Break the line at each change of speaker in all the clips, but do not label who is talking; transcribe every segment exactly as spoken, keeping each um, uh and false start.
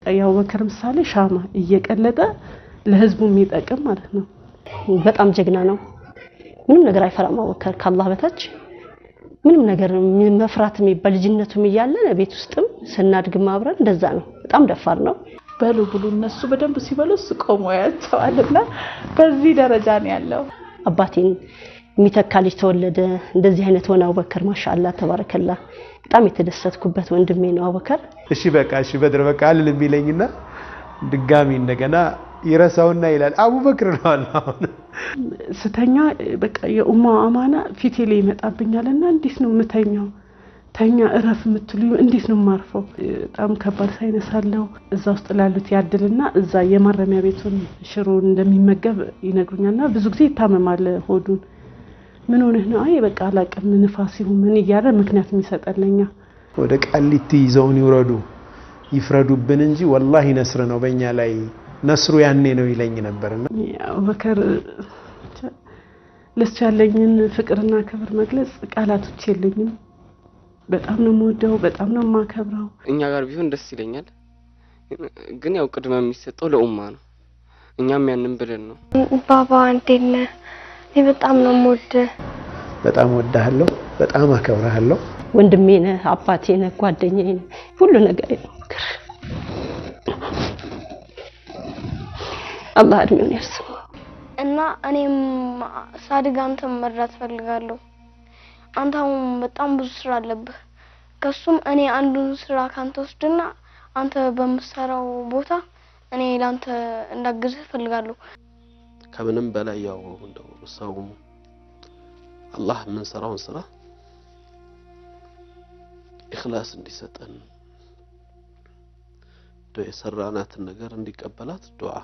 የአቡበከር ምሳሌ ሻማ እየቀለጠ ለህዝቡ የሚጠቅም ማለት ነው
በጣም ጀግና ነው ምንም ነገር አይፈራም አቡበከር ከአላህ በታች ምንም ነገር መፍራት የሚባል ልጅነቱም ይያለ ቤት ውስጥም ስናድግ ማብረን እንደዛ ነው በጣም ደፋር ነው
በሉ ብሉ እነሱ በደንብ ሲበሉስ ቆሞ ያቻዋልና በዚህ ደረጃ ነው ያለው
አባቴን ሚተካልጅ ተወለደ እንደዚህ አይነት ሆነ አቡበከር ማሻአላ ተባረከላ በጣም የተደሰትኩበት ወንድሜ ነው አቡበከር
እሺ በቃ እሺ በድር በቃ አልል የሚለኝና ድጋሚ እንደገና ይረሳውና ይላል አቡበክር ነው አላህ
ስተኛ በቃ የኡማ አማና ፊቴ ላይ ይመጣብኛልና እንዴት ነው መተኛው ተኛ እረፍ ምትሉ እንዴት ነው ማርፈው በጣም ከባድ ሳይነሳለው እዛ ውስጥ ላሉት ያድልና እዛ የማረሚያ ቤቱን ሽሮ እንደሚመገብ ይነግሩኛልና ብዙ ጊዜ ይታመማል ሆዱን ምን ሆነ ነው አይ በቃ አላቀም ንፋስ ይሁን ምን ይያረ ምክንያት የሚሰጠልኛ
ወደ ቃሊቲ ይዘውን ይወረዱ ይፍረዱብን እንጂ ወላሂ ነስር ነው በእኛ ላይ ነስሩ ያኔ ነው ይለኝ ነበርና
አቡበከር ለሱ ያለኝን ፍቅርና ክብር መግለጽ ቃላቶች የለኝም በጣም ነው የምወደው በጣም ነው የማከብረው
እኛ ጋር ቢሆን ደስ ይለኛል ግን ያው ቅድመ የሚሰጠው ለኡማ ነው እኛም ያንን ብለን ነው
ባባ አንተነ እኔ በጣም ነው የምወደው
በጣም ወዳለሁ በጣም አከብራለሁ
ወንድሜ ነህ አባቴ ነህ ጓደኛዬ ነህ ሁሉ ነገር ነው አላህ እድሜውን ያርዝም
እና እኔም ሳድግ አንተም መርዳት ፈልጋለሁ አንተም በጣም ብዙ ስራ አለብህ ከሱም እኔ አንዱን ስራ ካንተ ወስድና አንተ በመሰራው ቦታ እኔ ላንተ እንዳግዝህ ፈልጋለሁ
ከምንም በላይ ያው እንደው ሰው አላህ ምን ሰራውን ስራ ኢኽላስ እንዲሰጠን ዱዓ ሰራናትን ነገር እንዲቀበላት ዱዓ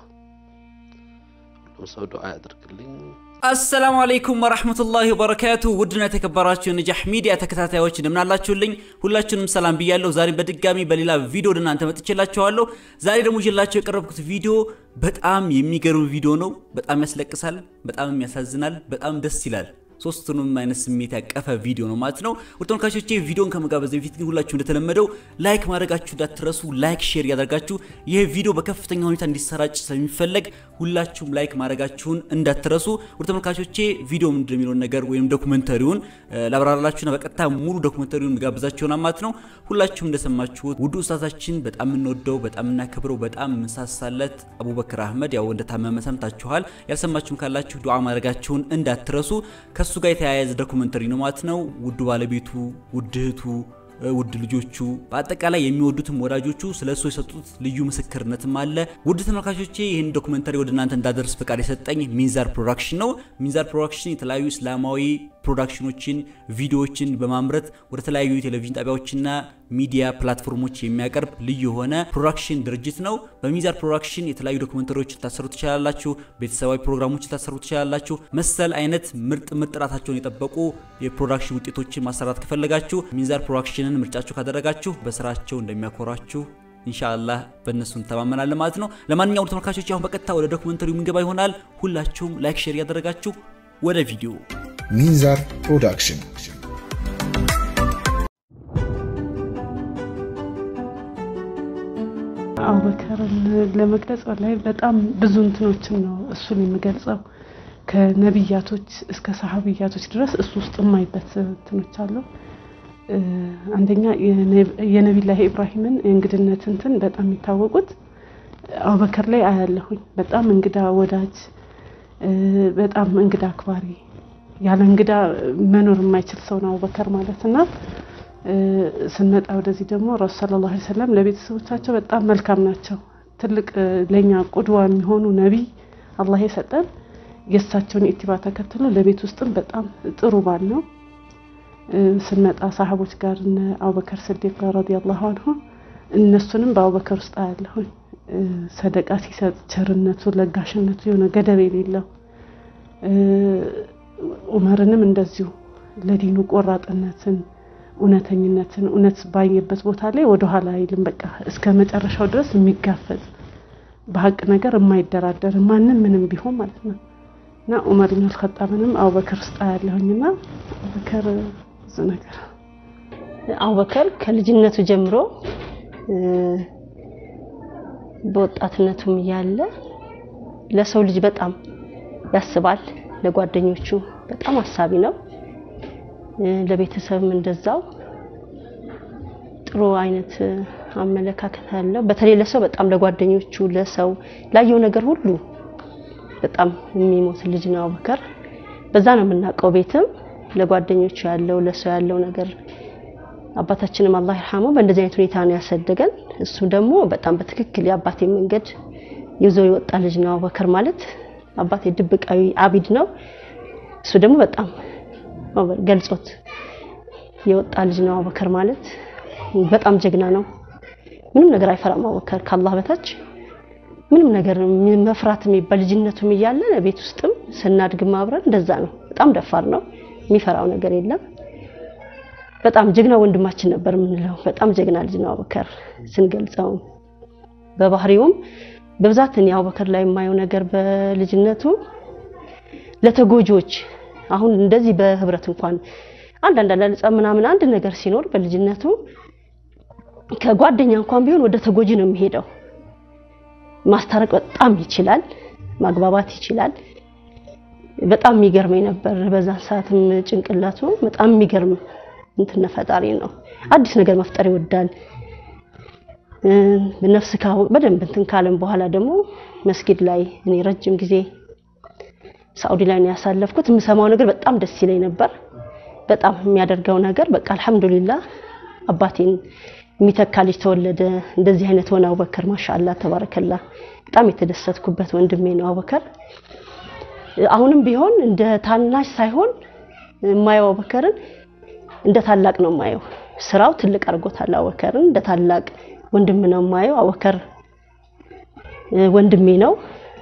ሰው ዱዓ ያድርግልኝ
السلام عليكم ورحمة الله وبركاته ودنا تكبراتشو نجاح ميديا تكتاتايوች እንደምናላችሁልኝ ሁላችሁንም ሰላም ብያለሁ ዛሬ በድጋሚ በሌላ ቪዲዮ እናንተ መጥቼላችኋለሁ ዛሬ ደግሞ ይዤላችሁ የቀረብኩት ቪዲዮ በጣም የሚገርም ቪዲዮ ነው በጣም ያስለቅሳል በጣም ያሳዝናል በጣም ደስ ይላል ሶስቱንም አይነት ስሜት ያቀፈ ቪዲዮ ነው ማለት ነው ወርቶንካቾቼ ቪዲዮን ከመጋበዝ በፊት ግን ሁላችሁ እንደተለመደው ላይክ ማድረጋችሁ እንዳትረሱ ላይክ ሼር ያደርጋችሁ ይሄ ቪዲዮ በከፍተኛ ሁኔታ እንዲሰራጭ ስለሚፈልግ ሁላችሁም ላይክ ማድረጋችሁን እንዳትረሱ ወርቶንካቾቼ ቪዲዮ ምንድነው የሚለው ነገር ወይም ዶክመንተሪውን ላብራራላችሁና በቀጥታ ሙሉ ዶክመንተሪውን ጋብዛችሁና ማለት ነው ሁላችሁም እንደሰማችሁት ውዱ ኡስታዛችን በጣም እንወደው በጣም እናከብረው በጣም እንሳሳለት አቡበከር አህመድ ያው እንደታመመ ሰምታችኋል ያልሰማችሁም ካላችሁ ዱዓ ማድረጋችሁን እንዳትረሱ ከሱ ጋር የተያያዘ ዶክመንተሪ ነው ማለት ነው ውዱ ባለቤቱ ውድህቱ ውድ ልጆቹ በአጠቃላይ የሚወዱትም ወዳጆቹ ስለሱ የሰጡት ልዩ ምስክርነትም አለ ውድ ተመልካቾቼ ይሄን ዶክመንተሪ ወደናንተ እንዳደርስ ፈቃድ የሰጠኝ ሚንዛር ፕሮዳክሽን ነው ሚንዛር ፕሮዳክሽን የተለያዩ እስላማዊ ፕሮዳክሽኖችን ቪዲዮዎችን በማምረት ወደ ተለያዩ ቴሌቪዥን ጣቢያዎችና ሚዲያ ፕላትፎርሞች የሚያቀርብ ልዩ ሆነ ፕሮዳክሽን ድርጅት ነው በሚንዛር ፕሮዳክሽን የተለያዩ ዶክመንተሪዎች ታሰሩ ትችላላችሁ ቤተሰባዊ ፕሮግራሞች ታሰሩ ትችላላችሁ መሰል አይነት ምርጥ ምርጥ ራሳቸውን የጠበቁ የፕሮዳክሽን ውጤቶችን ማሰራት ከፈለጋችሁ ሚንዛር ፕሮዳክሽንን ምርጫችሁ ካደረጋችሁ በስራቸው እንደሚያኮራችሁ ኢንሻአላህ በእነሱ እንተማመናለን ማለት ነው ለማንኛውም ተመልካቾች አሁን በቀጥታ ወደ ዶክመንተሪው ምንገባ ይሆናል ሁላችሁም ላይክ ሼር ያደረጋችሁ ወደ ቪዲዮ
ሚንዛር ፕሮዳክሽን
አቡበከርን ለመግለጽ ላይ በጣም ብዙ እንትኖችን ነው እሱን የሚገልጸው ከነብያቶች እስከ ሰሃቢያቶች ድረስ እሱ ውስጥ የማይበት እንትኖች አሉ አንደኛ የነብዩላህ ኢብራሂምን እንግድነት እንትን በጣም ይታወቁት አቡበከር ላይ አያለሁኝ በጣም እንግዳ ወዳጅ በጣም እንግዳ አክባሪ ያለ እንግዳ መኖር የማይችል ሰው ነው አቡበከር ማለትና ስንመጣ ወደዚህ ደግሞ ረሱል ሰለላሁ ዐለይሂ ወሰለም ለቤተሰቦቻቸው በጣም መልካም ናቸው ትልቅ ለኛ ቁድዋ የሚሆኑ ነብይ አላህ የሰጠን የሳቸውን ኢትባ ተከትሎ ለቤት ውስጥም በጣም ጥሩ ባል ነው ስንመጣ ሰሃቦች ጋር እነ አቡበከር ሲዲቅ ረዲየላሁ ዐንሁ እነሱንም በአቡበከር ውስጥ አያለሁ ሰደቃ ሲሰጥ ቸርነቱ ለጋሽነቱ የሆነ ገደብ የሌለው ዑመርንም እንደዚሁ ለዲኑ ቆራጥነትን ኡነተኝነትን ኡነት ባየበት ቦታ ላይ ወደ ኋላ አይልም በቃ እስከ መጨረሻው ድረስ የሚጋፈጥ በሐቅ ነገር የማይደራደር ማንንም ምንም ቢሆን ማለት ነው እና ዑመር ኢብኑ አልኸጣብንም አቡበከር ውስጥ አያለሁኝና አቡበከር ዘነገር
አቡበከር ከልጅነቱ ጀምሮ በወጣትነቱም ያለ ለሰው ልጅ በጣም ያስባል ለጓደኞቹ በጣም አሳቢ ነው ለቤተሰብም እንደዛው ጥሩ አይነት አመለካከት አለው በተለይ ለሰው በጣም ለጓደኞቹ ለሰው ላየው ነገር ሁሉ በጣም የሚሞት ልጅ ነው አቡበከር በዛ ነው የምናቀው ቤትም ለጓደኞቹ ያለው ለሰው ያለው ነገር አባታችንም አላህ ይርሐመው በእንደዚህ አይነት ሁኔታ ነው ያሰደገን እሱ ደግሞ በጣም በትክክል ያባቴ መንገድ ይዞ ይወጣ ልጅ ነው አቡበከር ማለት አባቴ ድብቃዊ አቢድ ነው እሱ ደግሞ በጣም ገልጾት የወጣ ልጅ ነው አቡበከር ማለት በጣም ጀግና ነው ምንም ነገር አይፈራም አቡበከር ከአላህ በታች ምንም ነገር መፍራት የሚባል ልጅነቱም ይያለ ቤት ውስጥም ስናድግ ማብረን እንደዛ ነው በጣም ደፋር ነው የሚፈራው ነገር የለም በጣም ጀግና ወንድማችን ነበር ምንለው በጣም ጀግና ልጅ ነው አቡበከር ስንገልጸው በባህሪውም በብዛት ነው አቡበከር ላይ የማየው ነገር በልጅነቱ ለተጎጆች አሁን እንደዚህ በህብረት እንኳን አንድ አንድ አላልጻ ምናምን አንድ ነገር ሲኖር በልጅነቱ ከጓደኛ እንኳን ቢሆን ወደ ተጎጂ ነው የሚሄደው ማስተረቅ በጣም ይችላል ማግባባት ይችላል በጣም የሚገርመኝ ነበር በዛ ሰዓትም ጭንቅላቱ በጣም የሚገርም እንትን ፈጣሪ ነው አዲስ ነገር መፍጠር ይወዳል በነፍስ ካው በደንብ እንትን ካለም በኋላ ደግሞ መስጊድ ላይ እኔ ረጅም ጊዜ ሳውዲ ላይ ነው ያሳለፍኩት የምሰማው ነገር በጣም ደስ ይለኝ ነበር በጣም የሚያደርገው ነገር በቃ አልহামዱሊላህ አባቴን የሚተካልጅ ተወለደ እንደዚህ አይነት ሆነ አቡበከር ማሻአላህ ተባረከላህ በጣም የተደሰትኩበት ወንድሜ ነው አቡበከር አሁንም ቢሆን እንደ ታናሽ ሳይሆን ማየው አቡበከርን እንደ ታላቅ ነው ማየው ስራው ትልቅ አርጎታል አቡበከርን እንደ ታላቅ ወንድም ነው ማየው አቡበከር ወንድሜ ነው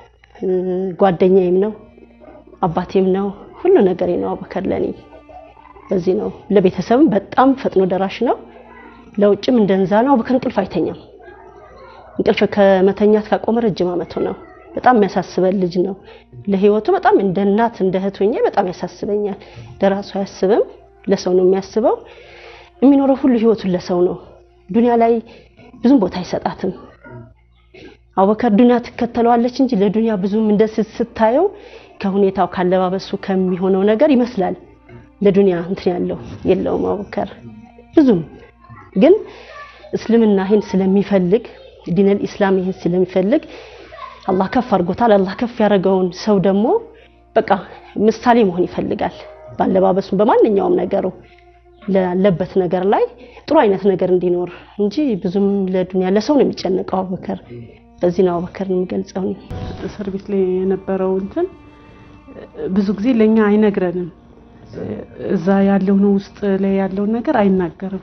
ጓደኛዬም ነው አባቴም ነው ሁሉ ነገሬ ነው አቡበከር ለኔ በዚህ ነው ለቤተሰብም በጣም ፈጥኖ ደራሽ ነው ለውጭም እንደንዛ ነው አቡበከር እንቅልፍ አይተኛም እንቅልፍ ከመተኛት ካቆመ ረጅም አመት ነው በጣም የሚያሳስበል ልጅ ነው ለህይወቱ በጣም እንደ እናት እንደ እህት ሆኜ በጣም ያሳስበኛል ለራሱ ያስብም ለሰው ነው የሚያስበው የሚኖረው ሁሉ ህይወቱን ለሰው ነው ዱንያ ላይ ብዙም ቦታ አይሰጣትም አቡበከር ዱንያ ተከተለዋለች እንጂ ለዱንያ ብዙም እንደስ ስታየው ከሁኔታው ካለባበሱ ከሚሆነው ነገር ይመስላል ለዱንያ እንትን ያለው የለውም አቡበከር ብዙም ግን እስልምና ይሄን ስለሚፈልግ ዲነል ኢስላም ይሄን ስለሚፈልግ አላህ ከፍ አርጎታል አላህ ከፍ ያረጋውን ሰው ደግሞ በቃ ምሳሌ መሆን ይፈልጋል ባለባበሱ በማንኛውም ነገሩ ለለበት ነገር ላይ ጥሩ አይነት ነገር እንዲኖር እንጂ ብዙም ለዱንያ ለሰው ነው የሚጨነቀው አቡበከር በዚህ ነው አቡበከርን የሚገልጸው ነው
እስር ቤት ላይ የነበረው እንትን ብዙ ጊዜ ለኛ አይነግረንም እዛ ያለው ነው ውስጥ ላይ ያለው ነገር አይናገርም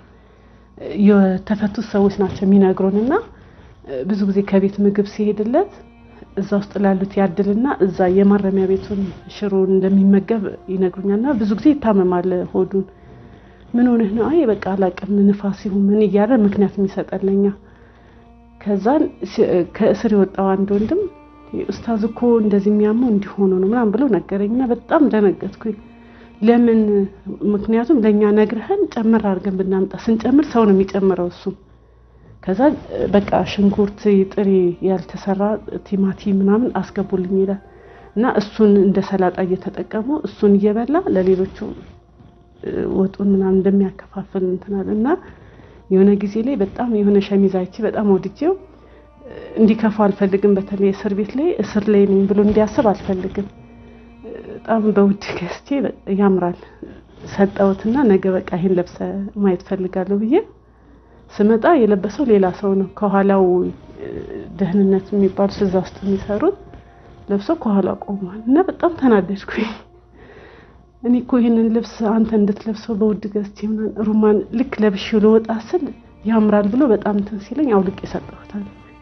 የተፈቱት ሰዎች ናቸው የሚነግሩንና ብዙ ጊዜ ከቤት ምግብ ሲሄድለት እዛ ውስጥ ላሉት ያድልና እዛ የማረሚያ ቤቱን ሽሮ እንደሚመገብ ይነግሩኛልና ብዙ ጊዜ ይታመማል ሆዱን ምን ሆነህ ነው አይ በቃ አላቀም ንፋስ ይሁን ምን ይያረ ምክንያት የሚሰጠልኛ ከዛን ከእስር የወጣው አንድ ወንድም ኡስታዝ እኮ እንደዚህ የሚያመው እንዲሆነ ነው ምናምን ብሎ ነገረኝና በጣም ደነገጥኩኝ ለምን ምክንያቱም ለኛ ነግረህን ጨምር አድርገን ብናምጣ ስንጨምር ሰው ነው የሚጨምረው እሱ ከዛ በቃ ሽንኩርት ጥሪ ያልተሰራ ቲማቲም ምናምን አስገቡልኝ ይላል እና እሱን እንደ ሰላጣ እየተጠቀሙ እሱን እየበላ ለሌሎቹ ወጡን ምናምን እንደሚያከፋፍል እንትናልና የሆነ ጊዜ ላይ በጣም የሆነ ሸሚዛይቺ በጣም ወድጄው እንዲከፋ አልፈልግም በተለይ እስር ቤት ላይ እስር ላይ ነኝ ብሎ እንዲያስብ አልፈልግም በጣም በውድ ገዝቼ ያምራል ሰጣውትና ነገ በቃ ይሄን ለብሰ ማየት ፈልጋለሁ ብዬ ስመጣ የለበሰው ሌላ ሰው ነው ከኋላው ደህንነት የሚባል ስዛ ውስጥ የሚሰሩት ለብሶ ከኋላ ቆሟል እና በጣም ተናደድኩኝ እኔ እኮ ይሄንን ልብስ አንተ እንድትለብሰው በውድ ገዝቼ ሩማን ልክ ለብሽው ለወጣ ስል ያምራል ብሎ በጣም እንትን ሲለኝ አውልቄ ሰጣሁታል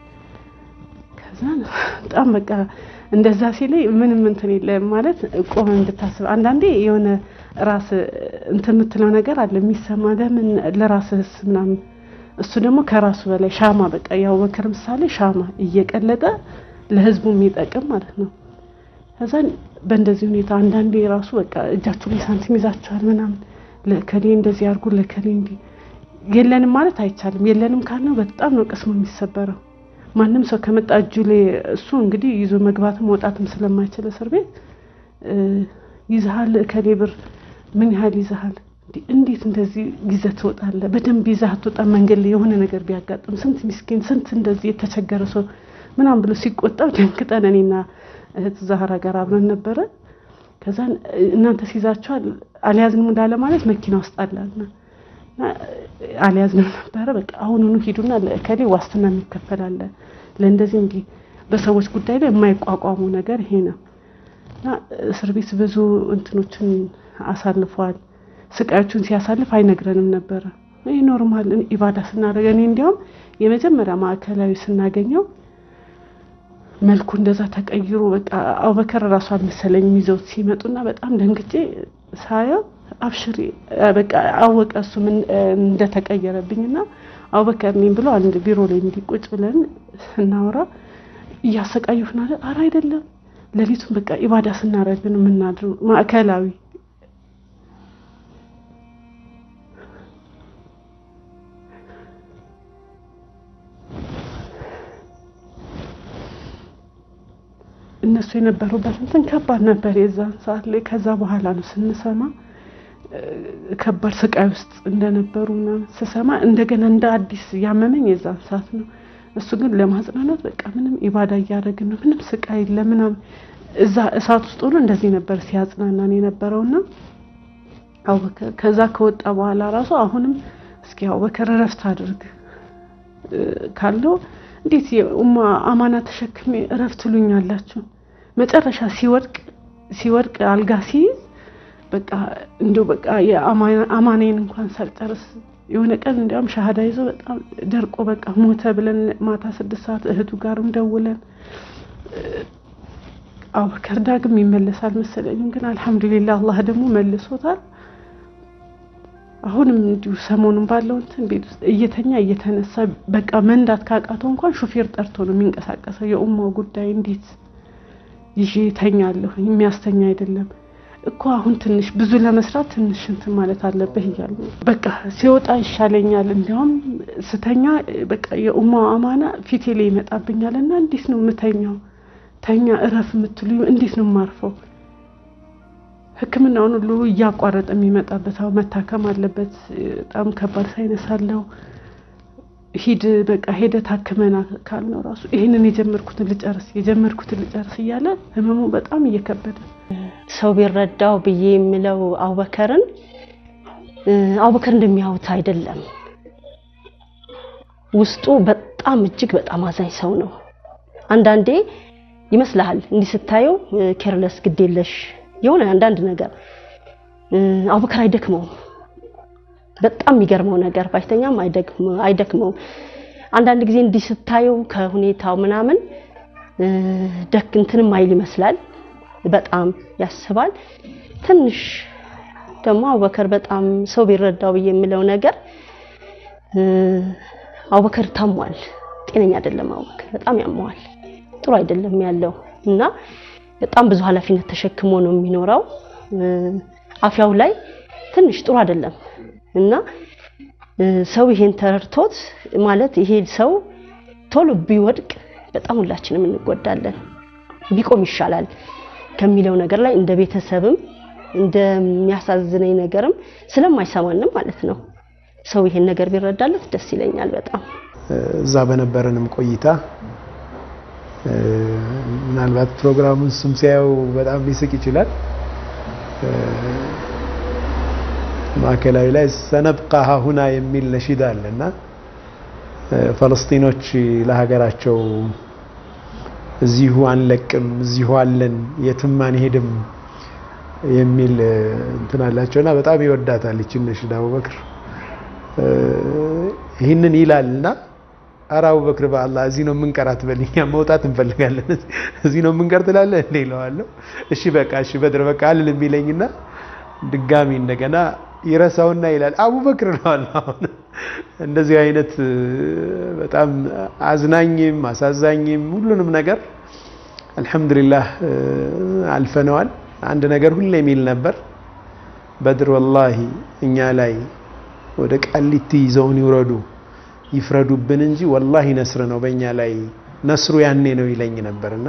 ከዛ በጣም በቃ እንደዛ ሲለኝ ምንም እንትን የለም ማለት ቆመ እንድታስብ አንዳንዴ የሆነ ራስ እንትን የምትለው ነገር አለ የሚሰማ ለምን ለራስስ ምናምን እሱ ደግሞ ከራሱ በላይ ሻማ በቃ ያው አቡበከር ምሳሌ ሻማ እየቀለጠ ለህዝቡ የሚጠቅም ማለት ነው ከዛ በእንደዚህ ሁኔታ አንዳንዴ ራሱ በቃ እጃችሁ ላይ ሳንቲም ይዛችኋል ምናምን ለከሌ እንደዚህ አርጉ ለከሌ እንዲ የለንም ማለት አይቻልም የለንም ካልነው በጣም ነው ቅስሙ የሚሰበረው ማንም ሰው ከመጣ እጁ ላይ እሱ እንግዲህ ይዞ መግባት መውጣትም ስለማይችል እስር ቤት ይዛል ከሌብር ምን ያህል ይዛል እንዴት እንደዚህ ይዘህ ትወጣለህ በደንብ ይዘህ ትወጣ መንገድ ላይ የሆነ ነገር ቢያጋጥም ስንት ምስኪን ስንት እንደዚህ የተቸገረ ሰው ምናም ብሎ ሲቆጣው ደንክጠን እኔና እህት ዛህራ ጋር አብረን ነበር ከዛ እናንተ ሲዛቻው አልያዝንም እንዳለ ማለት መኪና ውስጥ አላልና አልያዝንም ነበር በቃ አሁንኑ ሄዱና ለከሌ ዋስትና የሚከፈላል ለእንደዚህ እንዲ በሰዎች ጉዳይ ላይ የማይቋቋሙ ነገር ይሄ ነው እና እስር ቤት ብዙ እንትኖችን አሳልፏል ስቃዮቹን ሲያሳልፍ አይነግረንም ነበር ይሄ ኖርማል ኢባዳ ስናደርግ እኔ እንዲያውም የመጀመሪያ ማዕከላዊ ስናገኘው መልኩ እንደዛ ተቀይሮ በቃ አቡበከር ራሱ አልመሰለኝ ይዘው ሲመጡና በጣም ደንግጬ ሳየው አብሽሪ በቃ አወቀ እሱ ምን እንደተቀየረብኝና አቡበከር ነኝ ብሎ አንድ ቢሮ ላይ እንዲቆጭ ብለን እናወራ ያሰቃዩና አራ አይደለም ለሊቱን በቃ ኢባዳ ስናደርግ ነው ምናድሩ ማዕከላዊ እነሱ የነበሩበት እንትን ከባድ ነበር የዛን ሰዓት ላይ ከዛ በኋላ ነው ስንሰማ ከባድ ስቃይ ውስጥ እንደነበሩና ስሰማ እንደገና እንደ አዲስ ያመመኝ የዛን ሰዓት ነው እሱ ግን ለማጽናናት በቃ ምንም ኢባዳ ያያረግን ነው ምንም ስቃይ ለምንም እዛ እሳት ውስጥ ሆኖ እንደዚህ ነበር ሲያጽናናን የነበረውና አቡበከር ከዛ ከወጣ በኋላ ራሱ አሁንም እስኪ አቡበከር ረፍት አድርግ ካለው እንዴት የኡማ አማና ተሸክሜ ረፍት ሉኛላችሁ መጨረሻ ሲወርቅ ሲወርቅ አልጋ ሲይዝ በቃ እንደው በቃ የአማና አማናዬን እንኳን ሳልጨርስ የሆነ ቀን እንዲያም ሻሃዳ ይዞ በጣም ደርቆ በቃ ሞተ ብለን ማታ ስድስት ሰዓት እህቱ ጋርም ደውለን አቡበከር ዳግም ይመለሳል መሰለኝ ግን አልহামዱሊላህ አላህ ደግሞ መልሶታል አሁንም እንዲሁ ሰሞኑን ባለው እንትን ቤት ውስጥ እየተኛ እየተነሳ በቃ መንዳት ካቃተው እንኳን ሹፌር ጠርቶ ነው የሚንቀሳቀሰው የኡማው ጉዳይ እንዴት ይዤተኛለሁ የሚያስተኛ አይደለም እኮ አሁን ትንሽ ብዙ ለመስራት ትንሽ እንትን ማለት አለበት ይያሉ በቃ ሲወጣ ይሻለኛል እንዲያውም ስተኛ በቃ የኡማው አማና ፊቴ ላይ ይመጣብኛልና እንዴት ነው ምተኛው ተኛ እረፍ ምትሉኝ እንዴት ነው ማርፈው ህክምናውን ሁሉ ያቋረጠ የሚመጣበት አው መታከም አለበት በጣም ከባድ ሳይነሳለው ሂድ በቃ ሄደ ታከመና ካልነው ራሱ ይሄንን የጀመርኩት ልጨርስ የጀመርኩት ልጨርስ ይያለ ህመሙ በጣም እየከበደ ሰው ቢረዳው ብዬ የሚለው አቡበከርን አቡበከር እንደሚያውት አይደለም ውስጡ በጣም እጅግ በጣም አዛኝ ሰው ነው አንዳንዴ ይመስላል እንዲህ ስታየው ኬርለስ ግዴለሽ የሆነ አንዳንድ ነገር አቡበከር አይደክመው በጣም የሚገርመው ነገር ባይተኛም አይደክም አይደክመው አንዳንድ ጊዜ እንዲህ ስታየው ከሁኔታው ምናምን ደክ እንትንም አይል ይመስላል በጣም ያስባል ትንሽ ደግሞ አቡበከር በጣም ሰው ቢረዳው የሚለው ነገር አቡበከር ታሟል ጤነኛ አይደለም አቡበከር በጣም ያሟል ጥሩ አይደለም ያለው እና በጣም ብዙ ኃላፊነት ተሸክሞ ነው የሚኖረው አፍያው ላይ ትንሽ ጥሩ አይደለም እና ሰው ይሄን ተረርቶት ማለት ይሄ ሰው ቶሎ ቢወድቅ በጣም ሁላችንም እንጎዳለን ቢቆም ይሻላል ከሚለው ነገር ላይ እንደ ቤተሰብም እንደሚያሳዝነኝ ነገርም ስለማይሰማንም ማለት ነው ሰው ይሄን ነገር ቢረዳለት ደስ ይለኛል በጣም
እዛ በነበረንም ቆይታ ምናልባት ፕሮግራሙን ስም ሲያዩ በጣም ሊስቅ ይችላል ማከላይ ላይ ሰነብቃ ሁና የሚል ነሽዳ አለና ፍልስጤኖች ለሀገራቸው እዚሁ አንለቅም እዚሁ አለን የትም አንሄድም የሚል እንትን አላቸውና በጣም ይወዳታል እቺ ነሽዳ አቡበክር ይሄንን ይላልና አራ አቡበክር በአላህ እዚህ ነው ምንቀራት በልኛ መውጣት እንፈልጋለን እዚህ ነው ምንቀርት ላለ እንዴ ይለዋለሁ እሺ በቃ እሺ በድር በቃ አልልም ይለኝና ድጋሚ እንደገና ይረሳውና ይላል አቡበክር ነው አላህ እንደዚህ አይነት በጣም አዝናኝም አሳዛኝም ሁሉንም ነገር አልহামዱሊላህ አልፈነዋል አንድ ነገር ሁሌ የሚል ነበር በድር والله እኛ ላይ ወደ ቃሊቲ ይዘውን ይወረዱ ይፍረዱብን እንጂ والله ነስር ነው በእኛ ላይ ነስሩ ያኔ ነው ይለኝ ነበርና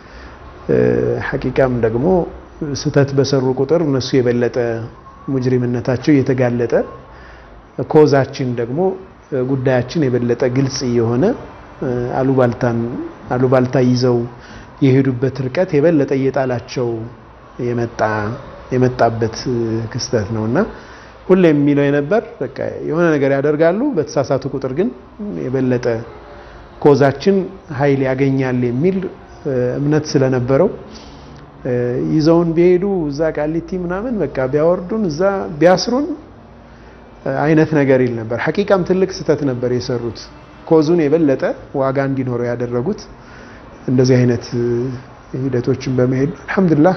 ሐቂቃም ደግሞ ስተት በሰሩ ቁጥር እነሱ የበለጠ ሙጅሪምነታቸው እየተጋለጠ ኮዛችን ደግሞ ጉዳያችን የበለጠ ግልጽ የሆነ አሉባልታን አሉባልታ ይዘው የሄዱበት ርቀት የበለጠ እየጣላቸው የመጣ የመጣበት ክስተት ነውና ሁሌም የሚለው የነበር በቃ የሆነ ነገር ያደርጋሉ በተሳሳቱ ቁጥር ግን የበለጠ ኮዛችን ኃይል ያገኛል የሚል እምነት ስለነበረው ይዘውን ቢሄዱ እዛ ቃሊቲ ምናምን በቃ ቢያወርዱን እዛ ቢያስሩን አይነት ነገር ይል ነበር ሐቂቃም ትልቅ ስተት ነበር የሰሩት ኮዙን የበለጠ ዋጋ እንዲኖረው ያደረጉት እንደዚህ አይነት ሂደቶችን በመሄድ አልহামዱሊላህ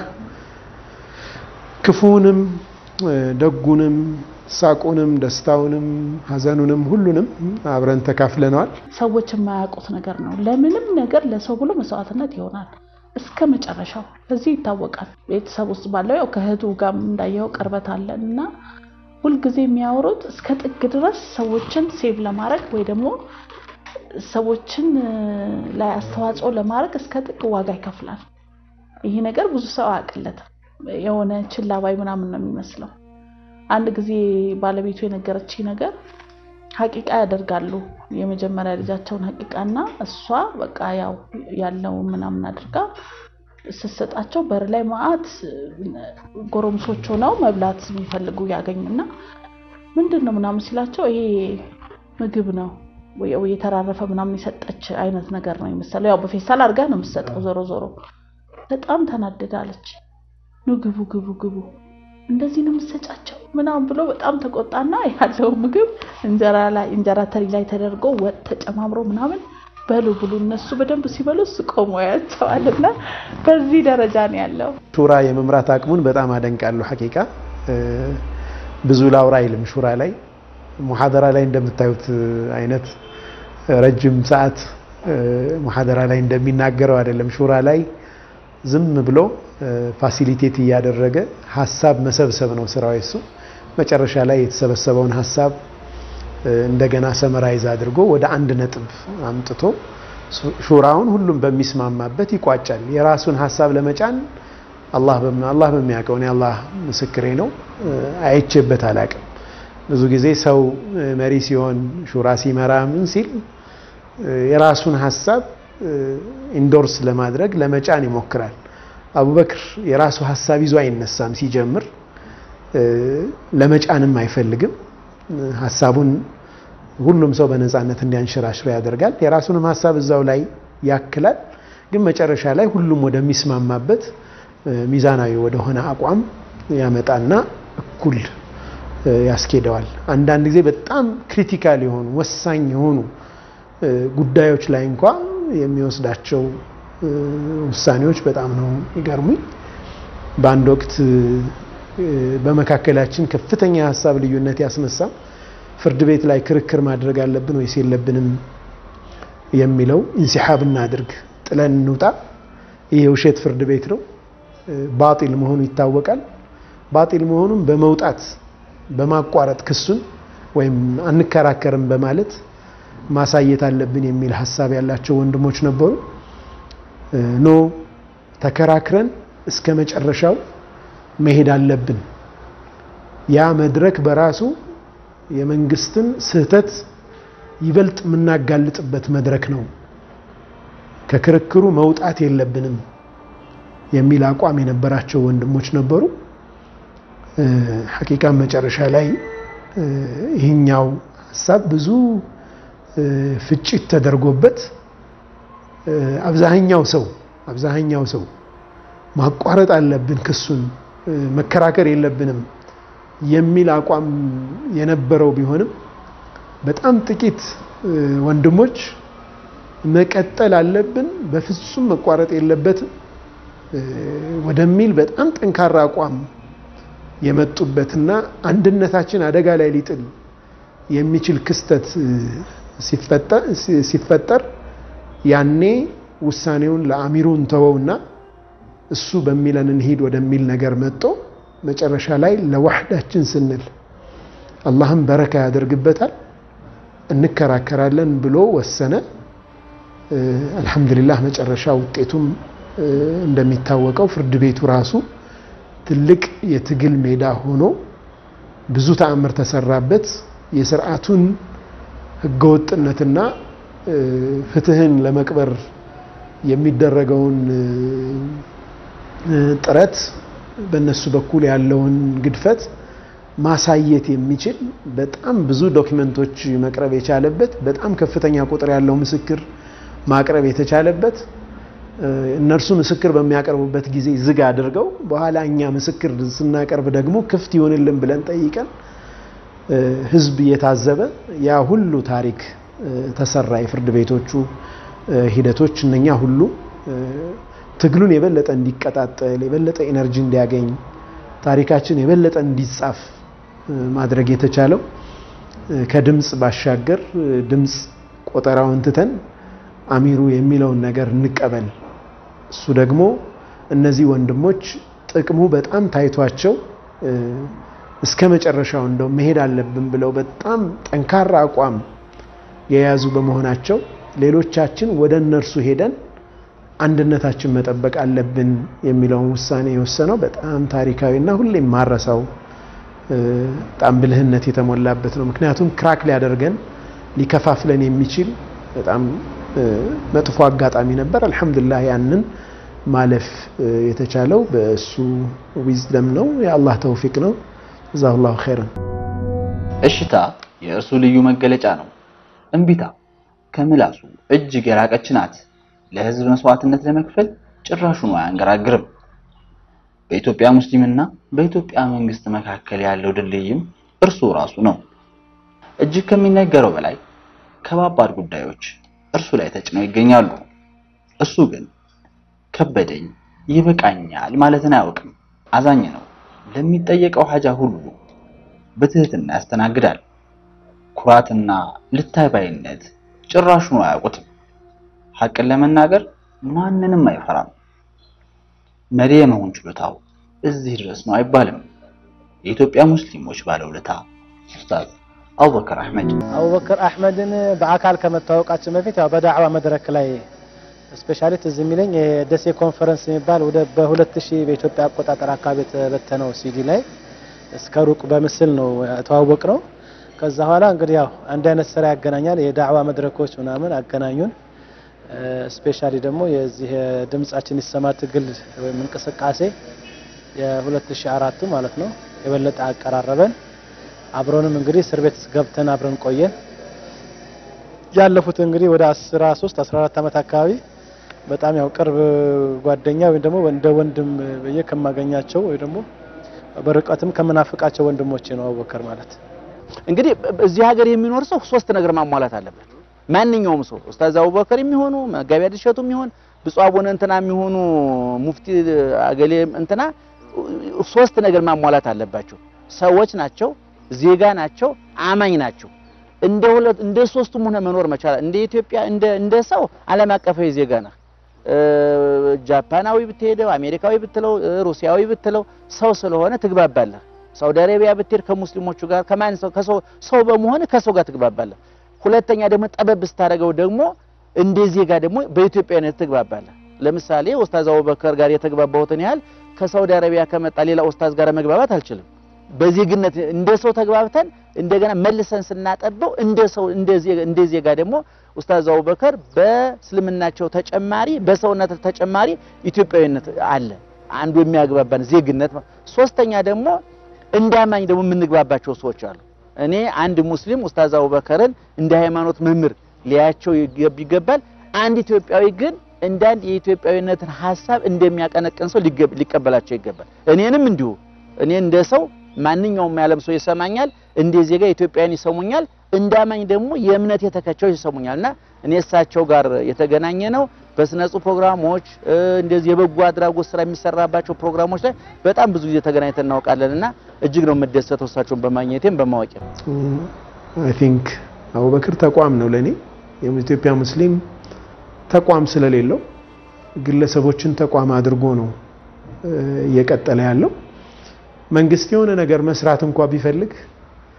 ክፉንም ደጉንም ሳቁንም ደስታውንም ሐዘኑንም ሁሉንም አብረን ተካፍለናል
ሰዎች የማያውቁት ነገር ነው ለምንም ነገር ለሰው ብሎ መስዋዕትነት ይሆናል እስከ መጨረሻው እዚህ ይታወቃል ቤተሰብ ውስጥ ባለው ያው ከህቱ ጋር እንዳየው ቅርበት አለና ሁሉ ጊዜ የሚያወሩት እስከ ጥግ ድረስ ሰዎችን ሴቭ ለማድረግ ወይ ደግሞ ሰዎችን ላይ አስተዋጽኦ ለማድረግ እስከ ጥግ ዋጋ ይከፍላል ይሄ ነገር ብዙ ሰው አቅለት የሆነ ችላባይ ምናምን ነው የሚመስለው አንድ ጊዜ ባለቤቱ የነገረችኝ ነገር ሐቂቃ ያደርጋሉ የመጀመሪያ ልጃቸውን ሐቂቃና እሷ በቃ ያው ያለው ምናምን አድርጋ ስሰጣቸው በር ላይ ማአት ጎረምሶች ሆነው መብላት የሚፈልጉ ያገኙና ምንድነው ምናምን ሲላቸው ይሄ ምግብ ነው ወይ የተራረፈ ምናምን ይሰጠች አይነት ነገር ነው የሚመስለው ያው በፌስታል አርጋ ነው የምትሰጠው ዞሮ ዞሮ በጣም ተናደዳለች ነው ግቡ ግቡ ግቡ እንደዚህ ነው የምትሰጫቸው ምናምን ብሎ በጣም ተቆጣና ያለው ምግብ እንጀራ ላይ እንጀራ ተሪ ላይ ተደርጎ ወጥ ተጨማምሮ ምናምን በሉ ብሉ እነሱ በደንብ ሲበሉስ ቆሞ ያቻዋልና በዚህ ደረጃ ነው ያለው
ሹራ የመምራት አቅሙን በጣም አደንቃለሁ ሐቂቃ ብዙ ላውራ ይልም ሹራ ላይ ሙሐደራ ላይ እንደምታዩት አይነት ረጅም ሰዓት ሙሐደራ ላይ እንደሚናገረው አይደለም ሹራ ላይ ዝም ብሎ ፋሲሊቴት ያደረገ ሐሳብ መሰብሰብ ነው ስራው እሱ መጨረሻ ላይ የተሰበሰበውን ሐሳብ እንደገና ሰመራይዝ አድርጎ ወደ አንድ ነጥብ አምጥቶ ሹራውን ሁሉም በሚስማማበት ይቋጫል የራሱን ሐሳብ ለመጫን አላህ በመ አላህ በሚያቀው ነው አላህ ምስክሬ ነው አይቼበት አላቀም ብዙ ጊዜ ሰው መሪ ሲሆን ሹራ ሲመራ ምን ሲል የራሱን ሐሳብ ኢንዶርስ ለማድረግ ለመጫን ይሞክራል አቡበክር የራሱ ሐሳብ ይዞ አይነሳም ሲጀምር ለመጫንም አይፈልግም ሐሳቡን ሁሉም ሰው በነፃነት እንዲያንሸራሽር ያደርጋል የራሱንም ሐሳብ እዛው ላይ ያክላል ግን መጨረሻ ላይ ሁሉም ወደሚስማማበት ሚዛናዊ ወደ ሆነ አቋም ያመጣና እኩል ያስኬደዋል አንዳንድ ጊዜ በጣም ክሪቲካል የሆኑ ወሳኝ የሆኑ ጉዳዮች ላይ እንኳን የሚወስዳቸው ውሳኔዎች በጣም ነው ይገርሙኝ በአንድ ወቅት በመካከላችን ከፍተኛ ሐሳብ ልዩነት ያስነሳ ፍርድ ቤት ላይ ክርክር ማድረግ አለብን ወይስ የለብንም የሚለው ኢንሲሐብ እናድርግ ጥለን እንውጣ ይሄ ውሸት ፍርድ ቤት ነው ባጢል መሆኑ ይታወቃል ባጢል መሆኑን በመውጣት በማቋረጥ ክሱን ወይም አንከራከርም በማለት ማሳየት አለብን የሚል ሐሳብ ያላቸው ወንድሞች ነበሩ ኖ ተከራክረን እስከ መጨረሻው መሄድ አለብን ያ መድረክ በራሱ የመንግስትን ስህተት ይበልጥ ምናጋልጥበት መድረክ ነው ከክርክሩ መውጣት የለብንም የሚል አቋም የነበራቸው ወንድሞች ነበሩ ሐቂቃ መጨረሻ ላይ ይሄኛው ሐሳብ ብዙ ፍጭት ተደርጎበት አብዛኛው ሰው አብዛኛው ሰው ማቋረጥ አለብን ክሱን መከራከር የለብንም የሚል አቋም የነበረው ቢሆንም በጣም ጥቂት ወንድሞች መቀጠል አለብን በፍጹም መቋረጥ የለበትም ወደሚል በጣም ጠንካራ አቋም የመጡበትና አንድነታችን አደጋ ላይ ሊጥል የሚችል ክስተት ሲፈጠር ሲፈጠር ያኔ ውሳኔውን ለአሚሩን ተወውና እሱ በሚለን እንሂድ ወደሚል ነገር መጥቶ መጨረሻ ላይ ለወህዳችን ስንል አላህም በረካ ያደርግበታል እንከራከራለን ብሎ ወሰነ አልহামዱሊላህ መጨረሻ ውጤቱም እንደሚታወቀው ፍርድ ቤቱ ራሱ ትልቅ የትግል ሜዳ ሆኖ ብዙ ተአምር ተሰራበት የሥርዓቱን ህገወጥነትና ፍትህን ለመቅበር የሚደረገውን ጥረት በእነሱ በኩል ያለውን ግድፈት ማሳየት የሚችል በጣም ብዙ ዶክመንቶች መቅረብ የቻለበት በጣም ከፍተኛ ቁጥር ያለው ምስክር ማቅረብ የተቻለበት እነርሱ ምስክር በሚያቀርቡበት ጊዜ ዝግ አድርገው በኋላ እኛ ምስክር ስናቀርብ ደግሞ ክፍት ይሆንልን ብለን ጠይቀን ህዝብ የታዘበ ያ ሁሉ ታሪክ ተሰራ የፍርድ ቤቶቹ ሂደቶች እነኛ ሁሉ ትግሉን የበለጠ እንዲቀጣጠል የበለጠ ኤነርጂ እንዲያገኝ ታሪካችን የበለጠ እንዲጻፍ ማድረግ የተቻለው ከድምጽ ባሻገር ድምጽ ቆጠራውን ትተን አሚሩ የሚለውን ነገር እንቀበል እሱ ደግሞ እነዚህ ወንድሞች ጥቅሙ በጣም ታይቷቸው እስከ መጨረሻው እንደው መሄድ አለብን ብለው በጣም ጠንካራ አቋም የያዙ በመሆናቸው ሌሎቻችን ወደ እነርሱ ሄደን አንድነታችን መጠበቅ አለብን የሚለውን ውሳኔ የወሰነው በጣም ታሪካዊና ሁሌም ማረሳው በጣም ብልህነት የተሞላበት ነው ምክንያቱም ክራክ ሊያደርገን ሊከፋፍለን የሚችል በጣም መጥፎ አጋጣሚ ነበር አልহামዱሊላህ ያንን ማለፍ የተቻለው በእሱ ዊዝደም ነው የአላህ ተውፊቅ ነው ጀዛሁላሁ ኸይራን
እሽታ የእርሱ ልዩ መገለጫ ነው እንቢታ ከምላሱ እጅግ የራቀች ናት ለህዝብ መስዋዕትነት ለመክፈል ጭራሹን አያንገራግርም በኢትዮጵያ ሙስሊምና በኢትዮጵያ መንግስት መካከል ያለው ድልድይም እርሱ ራሱ ነው እጅግ ከሚነገረው በላይ ከባባድ ጉዳዮች እርሱ ላይ ተጭነው ይገኛሉ እሱ ግን ከበደኝ ይበቃኛል ማለትን አያውቅም አዛኝ ነው ለሚጠየቀው ሐጃ ሁሉ በትህትና ያስተናግዳል ኩራትና ልታይባይነት ጭራሹን አያውቁትም ሐቅን ለመናገር ማንንም አይፈራም መሪ የመሆን ችሎታው እዚህ ድረስ ነው አይባልም የኢትዮጵያ ሙስሊሞች ባለውለታ ኡስታዝ አቡበከር አህመድ
አቡበከር አህመድን በአካል ከመታወቃችን በፊት ያው በዳዕዋ መድረክ ላይ ስፔሻሊ ትዝ የሚለኝ የደሴ ኮንፈረንስ የሚባል ወደ በ2000 በኢትዮጵያ አቆጣጠር አካባቢ ተበተነው ሲዲ ላይ እስከ ሩቅ በምስል ነው ተዋወቅ ነው ከዛ ኋላ እንግዲህ ያው አንድ አይነት ስራ ያገናኛል የዳዕዋ መድረኮች ምናምን አገናኙን ስፔሻሊ ደግሞ የዚህ ድምጻችን ይሰማ ትግል ወይም እንቅስቃሴ የ2004 ማለት ነው የበለጠ አቀራረበን አብሮንም እንግዲህ እስር ቤት ገብተን አብረን ቆየን ያለፉት እንግዲህ ወደ አስራ ሶስት አስራ አራት አመት አካባቢ በጣም ያው ቅርብ ጓደኛ ወይ ደግሞ እንደ ወንድም በየከማገኛቸው ወይ ደግሞ በርቀትም ከመናፍቃቸው ወንድሞቼ ነው አቡበከር ማለት
እንግዲህ እዚህ ሀገር የሚኖር ሰው ሶስት ነገር ማሟላት አለበት ማንኛውም ሰው ኡስታዝ አቡበከር የሚሆኑ መጋቢ አድሸቱ የሚሆን ብፁዕ አቡነ እንትና የሚሆኑ ሙፍቲ አገሌ እንትና ሶስት ነገር ማሟላት አለባቸው ሰዎች ናቸው ዜጋ ናቸው አማኝ ናቸው እንደ ሁለት እንደ ሶስቱም ሆነ መኖር መቻል እንደ ኢትዮጵያ እንደ እንደ ሰው ዓለም አቀፋዊ ዜጋ ነው ጃፓናዊ ብትሄደው አሜሪካዊ ብትለው ሩሲያዊ ብትለው ሰው ስለሆነ ትግባባለህ ሳውዲ አረቢያ ብትሄድ ከሙስሊሞቹ ጋር ከማን ሰው ከሰው ሰው በመሆን ከሰው ጋር ትግባባለህ ሁለተኛ ደግሞ ጠበብ ስታረገው ደግሞ እንደዚህ ጋር ደግሞ በኢትዮጵያነት ትግባባለህ ለምሳሌ ኡስታዝ አቡበከር ጋር የተግባባሁትን ያህል ከሳውዲ አረቢያ ከመጣ ሌላ ኡስታዝ ጋር መግባባት አልችልም በዜግነት እንደ ሰው ተግባብተን እንደገና መልሰን ስናጠበው እንደ ሰው እንደዚህ እንደዚህ ጋር ደግሞ ኡስታዝ አቡበከር በእስልምናቸው ተጨማሪ በሰውነት ተጨማሪ ኢትዮጵያዊነት አለ አንዱ የሚያግባባን ዜግነት ሶስተኛ ደግሞ እንዳማኝ ደግሞ የምንግባባቸው ሰዎች አሉ እኔ አንድ ሙስሊም ኡስታዝ አቡበከርን እንደ ሃይማኖት መምህር ሊያቸው ይገባል አንድ ኢትዮጵያዊ ግን እንዳንድ የኢትዮጵያዊነትን ሐሳብ እንደሚያቀነቅን ሰው ሊቀበላቸው ይገባል እኔንም እንዲሁ እኔ እንደ ሰው ማንኛውም ያለም ሰው ይሰማኛል እንደዚህ ጋር ኢትዮጵያውያን ይሰሙኛል እንዳማኝ ደግሞ የእምነት የተከቸው ይሰሙኛልና እኔ እሳቸው ጋር የተገናኘ ነው በስነ ጽሁፍ ፕሮግራሞች እንደዚህ የበጎ አድራጎት ስራ የሚሰራባቸው ፕሮግራሞች ላይ በጣም ብዙ ጊዜ ተገናኝተን እናውቃለንና እጅግ ነው መደሰተው እሳቸውን በማግኘቴም በማወቄ
አይ ቲንክ አቡበከር ተቋም ነው ለኔ የኢትዮጵያ ሙስሊም ተቋም ስለሌለው ግለሰቦችን ተቋም አድርጎ ነው እየቀጠለ ያለው መንግስት የሆነ ነገር መስራት እንኳን ቢፈልግ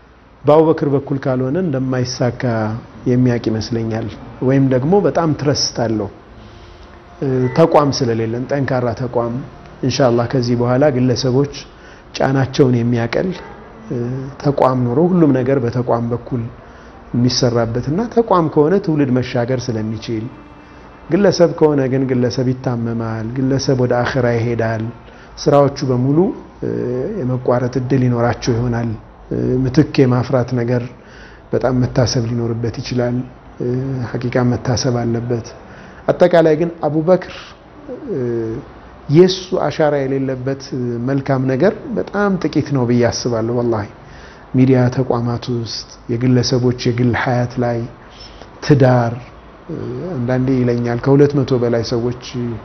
በአቡበክር በኩል ካልሆነ እንደማይሳካ የሚያቅ ይመስለኛል ወይም ደግሞ በጣም ትረስት አለው ተቋም ስለሌለን ጠንካራ ተቋም ኢንሻአላህ ከዚህ በኋላ ግለሰቦች ጫናቸውን የሚያቀል ተቋም ኖሮ ሁሉም ነገር በተቋም በኩል የሚሰራበትና ተቋም ከሆነ ትውልድ መሻገር ስለሚችል ግለሰብ ከሆነ ግን ግለሰብ ይታመማል ግለሰብ ወደ አኺራ ይሄዳል ስራዎቹ በሙሉ የመቋረጥ እድል ይኖራቸው ይሆናል ምትክ የማፍራት ነገር በጣም መታሰብ ሊኖርበት ይችላል ሐቂቃ መታሰብ አለበት አጠቃላይ ግን አቡበክር የሱ አሻራ የሌለበት መልካም ነገር በጣም ጥቂት ነው ብዬ አስባለሁ والله ሚዲያ ተቋማት ውስጥ የግለሰቦች የግል ሀያት ላይ ትዳር አንዳንዴ ይለኛል ከሁለት መቶ በላይ ሰዎች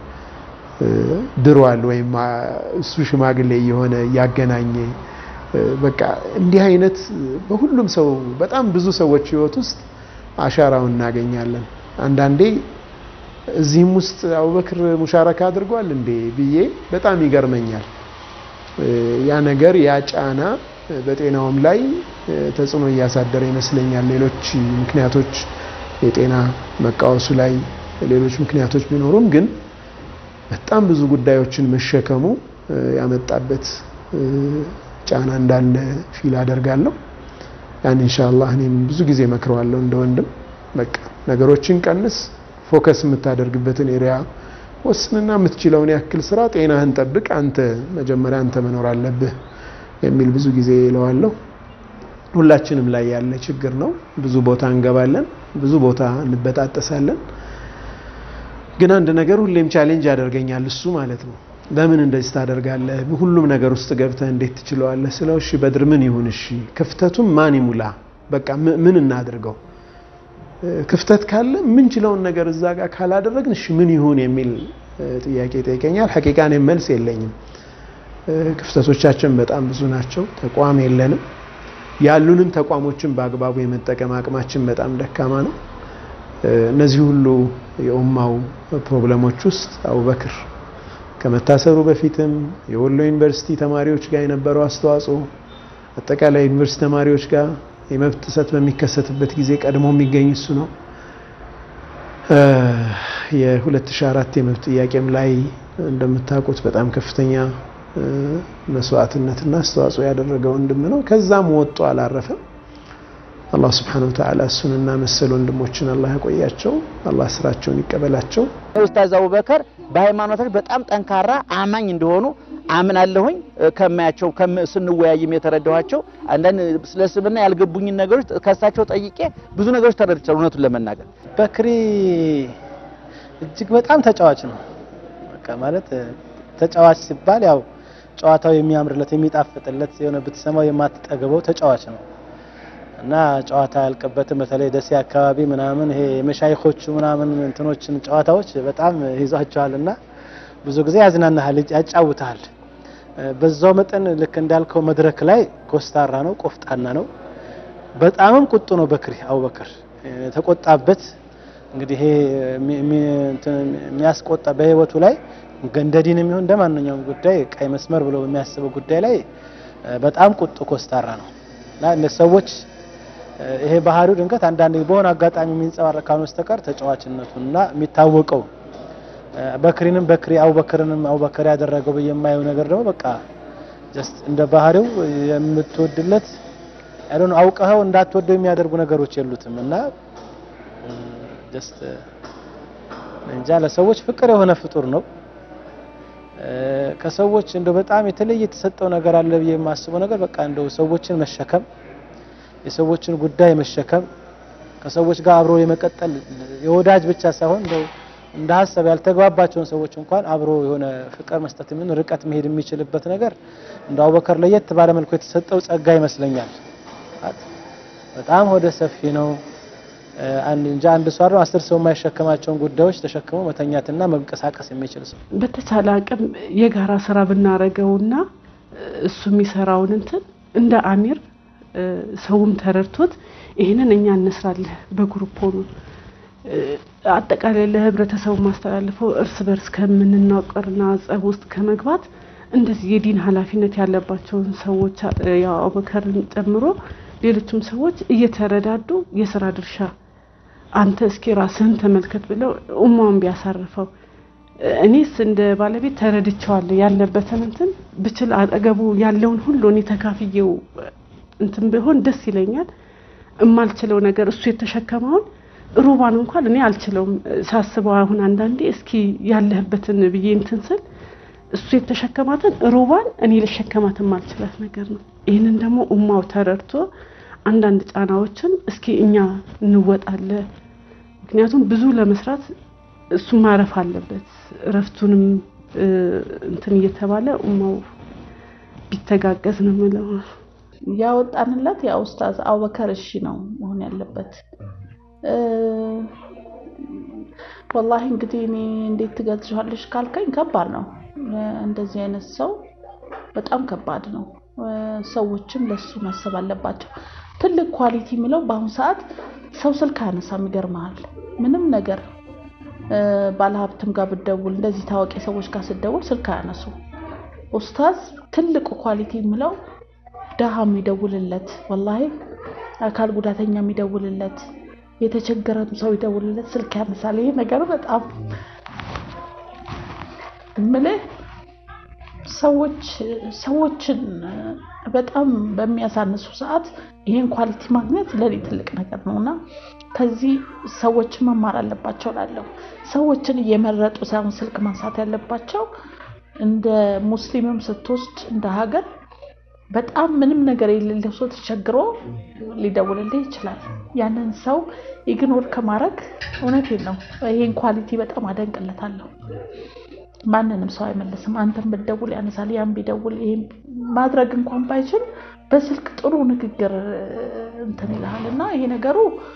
ድሯል ወይም እሱ ሽማግሌ የሆነ ያገናኘ በቃ እንዲህ አይነት በሁሉም ሰው በጣም ብዙ ሰዎች ህይወት ውስጥ አሻራውን እናገኛለን አንዳንዴ እዚህም ውስጥ አቡበክር ሙሻረካ አድርጓል እንዴ ብዬ በጣም ይገርመኛል ያ ነገር ያ ጫና በጤናውም ላይ ተጽዕኖ ያሳደረ ይመስለኛል ሌሎች ምክንያቶች የጤና መቃወሱ ላይ ሌሎች ምክንያቶች ቢኖሩም ግን በጣም ብዙ ጉዳዮችን መሸከሙ ያመጣበት ጫና እንዳለ ፊል አደርጋለሁ ያን ኢንሻአላህ እኔም ብዙ ጊዜ መክረዋለሁ እንደወንድም በቃ ነገሮችን ቀንስ ፎከስ የምታደርግበትን ኤሪያ ወስንና የምትችለውን ያክል ስራ ጤናህን ጠብቅ አንተ መጀመሪያ አንተ መኖር አለብህ የሚል ብዙ ጊዜ ይለዋለሁ ሁላችንም ላይ ያለ ችግር ነው ብዙ ቦታ እንገባለን ብዙ ቦታ እንበጣጠሳለን ግን አንድ ነገር ሁሌም ቻሌንጅ ያደርገኛል እሱ ማለት ነው ለምን እንደዚህ ታደርጋለህ ሁሉም ነገር ውስጥ ገብተህ እንዴት ትችላለህ ስለው እሺ በድር ምን ይሁን እሺ ክፍተቱን ማን ይሙላ በቃ ምን እናድርገው ክፍተት ካለ ምን ችለውን ነገር እዛ ጋር ካላደረግን እሺ ምን ይሁን የሚል ጥያቄ ጠይቀኛል ሐቂቃ እኔ መልስ የለኝም ክፍተቶቻችን በጣም ብዙ ናቸው ተቋም የለንም ያሉንን ተቋሞችን በአግባቡ የመጠቀም አቅማችን በጣም ደካማ ነው እነዚህ ሁሉ የኡማው ፕሮብሌሞች ውስጥ አቡበክር ከመታሰሩ በፊትም የወሎ ዩኒቨርሲቲ ተማሪዎች ጋር የነበረው አስተዋጽኦ አጠቃላይ ዩኒቨርሲቲ ተማሪዎች ጋር የመብት ጥሰት በሚከሰትበት ጊዜ ቀድሞ የሚገኝ እሱ ነው የ2004 የመብት ጥያቄም ላይ እንደምታውቁት በጣም ከፍተኛ መስዋዕትነትና አስተዋጽኦ ያደረገው ወንድም ነው ከዛም ወጥቶ አላረፈም አላህ Subhanahu Wa Ta'ala እሱንና መሰል ወንድሞችን አላህ ያቆያቸው አላህ ስራቸውን ይቀበላቸው
ኡስታዝ አቡበከር በሃይማኖታቸው በጣም ጠንካራ አማኝ እንደሆኑ አምናለሁኝ ከማያቸው ከስንወያይም የተረዳኋቸው አንዳንድ ስለስብና ያልገቡኝ ነገሮች ከሳቸው ጠይቄ ብዙ ነገሮች ተረድቻለሁ እውነቱን ለመናገር
በክሪ እጅግ በጣም ተጫዋች ነው በቃ ማለት ተጫዋች ሲባል ያው ጨዋታው የሚያምርለት የሚጣፍጥለት የሆነ ብትሰማው የማትጠገበው ተጫዋች ነው እና ጨዋታ ያልቀበተ በተለይ ደሴ አካባቢ ምናምን ይሄ የመሻይኾቹ ምናምን እንትኖችን ጨዋታዎች በጣም ይዟቸዋልና ብዙ ጊዜ ያዝናናሃል ያጫውታል በዛው መጠን ልክ እንዳልከው መድረክ ላይ ኮስታራ ነው ቆፍጣና ነው በጣምም ቁጡ ነው በክሪ አቡበክር ተቆጣበት እንግዲህ ይሄ የሚያስቆጣ በህይወቱ ላይ ገንደዲንም ይሁን እንደማንኛውም ጉዳይ ቀይ መስመር ብሎ የሚያስበው ጉዳይ ላይ በጣም ቁጡ ኮስታራ ነው እና ለሰዎች ይሄ ባህሪው ድንገት አንዳንዴ በሆነ አጋጣሚ የሚንጸባረቅ ካለው በስተቀር ተጫዋችነቱና የሚታወቀው በክሪንም በክሪ አቡበክርንም አቡበክር ያደረገው በየማየው ነገር ደግሞ በቃ ጀስት እንደ ባህሪው የምትወድለት አይዶን አውቀው እንዳትወደው የሚያደርጉ ነገሮች የሉትም እና ጀስት እንጃ ለሰዎች ፍቅር የሆነ ፍጡር ነው ከሰዎች እንደው በጣም የተለየ የተሰጠው ነገር አለ ብዬ የማስበው ነገር በቃ እንደው ሰዎችን መሸከም የሰዎችን ጉዳይ መሸከም ከሰዎች ጋር አብሮ የመቀጠል የወዳጅ ብቻ ሳይሆን እንደው እንደ ሐሳብ ያልተግባባቸውን ሰዎች እንኳን አብሮ የሆነ ፍቅር መስጠት ምን ርቀት መሄድ የሚችልበት ነገር እንደው አቡበክር ለየት ባለ መልኩ የተሰጠው ጸጋ ይመስለኛል በጣም ወደ ሰፊ ነው አንድ እንጃ አንድ ሰው አስር ሰው የማይሸከማቸውን ጉዳዮች ተሸክሞ መተኛትና መንቀሳቀስ የሚችል ሰው
በተቻለ አቅም የጋራ ስራ ብናረገውና እሱ የሚሰራውን እንትን እንደ አሚር ሰውም ተረርቶት ይሄንን እኛ እንስራለን በግሩፕ ሆኖ አጠቃላይ ለህብረተሰቡ ማስተላለፈው እርስ በርስ ከመንናቀርና ጸብ ውስጥ ከመግባት እንደዚህ የዲን ኃላፊነት ያለባቸው ሰዎች ያው አቡበክርን ጨምሮ ሌሎችም ሰዎች እየተረዳዱ የሥራ ድርሻ አንተ እስኪ ራስህን ተመልከት ብለው ኡማውን ቢያሳርፈው እኔስ እንደ ባለቤት ተረድቻለሁ ያለበትን እንትን ብችል አጠገቡ ያለውን ሁሉ እኔ ተካፍየው እንትን ቢሆን ደስ ይለኛል እማልችለው ነገር እሱ የተሸከመውን ሩባን እንኳን እኔ አልችለውም ሳስበው አሁን አንዳንዴ እስኪ ያለህበትን ብዬ እንትን ስል እሱ የተሸከማትን ሩባን እኔ ልሸከማት ማልችላት ነገር ነው ይሄንን ደግሞ ኡማው ተረድቶ አንዳንድ ጫናዎችን እስኪ እኛ እንወጣለን ምክንያቱም ብዙ ለመስራት እሱ ማረፍ አለበት ረፍቱንም እንትን እየተባለ ኡማው ቢተጋገዝ ነው ማለት
ያወጣንለት ያ ኡስታዝ አቡበከር እሺ ነው መሆን ያለበት والله እንግዲህ እኔ እንዴት ትገልጽሻለሽ ካልከኝ ከባድ ነው እንደዚህ አይነት ሰው በጣም ከባድ ነው ሰዎችም ለሱ ማሰብ አለባቸው ትልቅ ኳሊቲ የሚለው በአሁን ሰዓት ሰው ስልክ አነሳም ይገርማል ምንም ነገር ባለሀብትም ጋር ብደውል እንደዚህ ታዋቂ ሰዎች ጋር ስደውል ስልክ አነሱ ኡስታዝ ትልቅ ኳሊቲ የሚለው ዳሃም ይደውልለት والله አካል ጉዳተኛ የሚደውልለት የተቸገረም ሰው ይደውልለት ስልክ ያነሳል ይሄ ነገር በጣም ምንለ ሰዎች ሰዎችን በጣም በሚያሳንሱ ሰዓት ይሄን ኳሊቲ ማግኘት ለኔ ትልቅ ነገር ነውና ከዚህ ሰዎች መማር አለባቸው ላለው ሰዎችን እየመረጡ ሳይሆን ስልክ ማንሳት ያለባቸው እንደ ሙስሊምም ስትወስድ እንደ ሀገር በጣም ምንም ነገር የሌለው ሰው ተቸግሮ ሊደውልልህ ይችላል ያንን ሰው ኢግኖር ከማረግ እውነቴን ነው ይሄን ኳሊቲ በጣም አደንቅለታለሁ ማንንም ሰው አይመልስም አንተም በደውል ያነሳል ያን ቢደውል ይሄን ማድረግ እንኳን ባይችል በስልክ ጥሩ ንግግር እንትን ይላልና ይሄ ነገሩ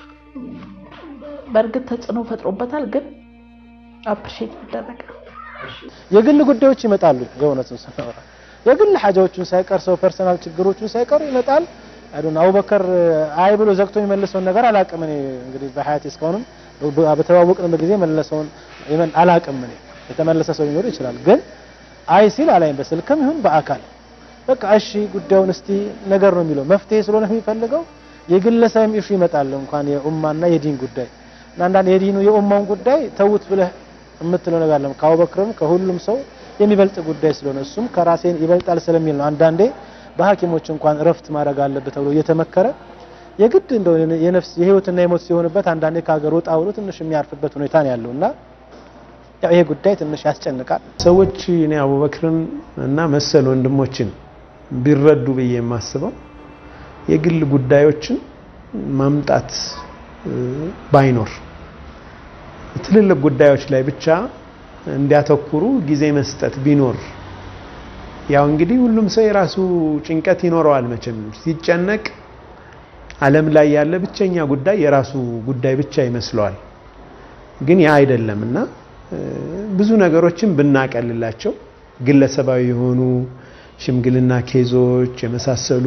በርግጥ ተጽዕኖ ፈጥሮበታል ግን አፕሪሺየት ይደረግ
የግል ጉዳዮች ይመጣሉ ገውነቱን ሰፈራ የግል ሐጃዎችን ሳይቀር ሰው ፐርሰናል ችግሮችን ሳይቀር ይመጣል አይዶን አቡበከር አይ ብሎ ዘግቶ የሚመልሰው ነገር አላቀም እኔ እንግዲህ በሐያት እስካሁንም በተዋወቅን በጊዜ መለሰውን ይመን አላቀም እኔ የተመለሰ ሰው ይኖር ይችላል ግን አይ ሲል አላይም በስልክም ይሁን በአካል በቃ እሺ ጉዳዩን እስቲ ነገር ነው የሚለው መፍትሄ ስለሆነ የሚፈልገው የግለሰብም ኢሹ ይመጣል እንኳን የኡማና የዲን ጉዳይ አንዳንድ የዲኑ የኡማውን ጉዳይ ተውት ብለህ እምትለው ነገር አለ ከአቡበክርም ከሁሉም ሰው የሚበልጥ ጉዳይ ስለሆነ እሱም ከራሴን ይበልጣል ስለሚል ነው አንዳንዴ በሐኪሞች እንኳን ረፍት ማድረግ አለበት ተብሎ እየተመከረ የግድ እንደው የነፍስ የህይወትና የሞት ሲሆንበት አንዳንዴ ካገር ወጣ ብሎ ትንሽ የሚያርፍበት ሁኔታ ነው ያለውና ይሄ ጉዳይ ትንሽ ያስጨንቃል
ሰዎች እኔ አቡበክርን እና መሰል ወንድሞችን ቢረዱ በየ የማስበው የግል ጉዳዮችን ማምጣት ባይኖር ትልልቅ ጉዳዮች ላይ ብቻ እንዲያተኩሩ ጊዜ መስጠት ቢኖር ያው እንግዲህ ሁሉም ሰው የራሱ ጭንቀት ይኖረዋል መቼም ሲጨነቅ ዓለም ላይ ያለ ብቸኛ ጉዳይ የራሱ ጉዳይ ብቻ ይመስለዋል ግን ያ አይደለምና ብዙ ነገሮችን ብናቀልላቸው ግለሰባዊ የሆኑ ሽምግልና ኬዞች የመሳሰሉ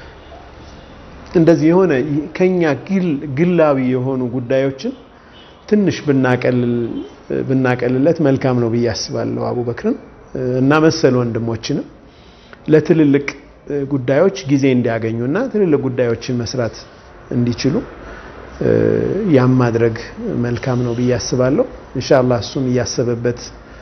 እንደዚህ የሆነ ከኛ ግል ግላዊ የሆኑ ጉዳዮችን ትንሽ ብናቀልል ብናቀልለት መልካም ነው በያስባለው አቡበክርን እና መሰል ወንድሞችን ለትልልቅ ጉዳዮች ጊዜ እንዲያገኙና ትልልቅ ጉዳዮችን መስራት እንዲችሉ ያም ማድረግ መልካም ነው በያስባለው ኢንሻአላህ እሱም ያሰበበት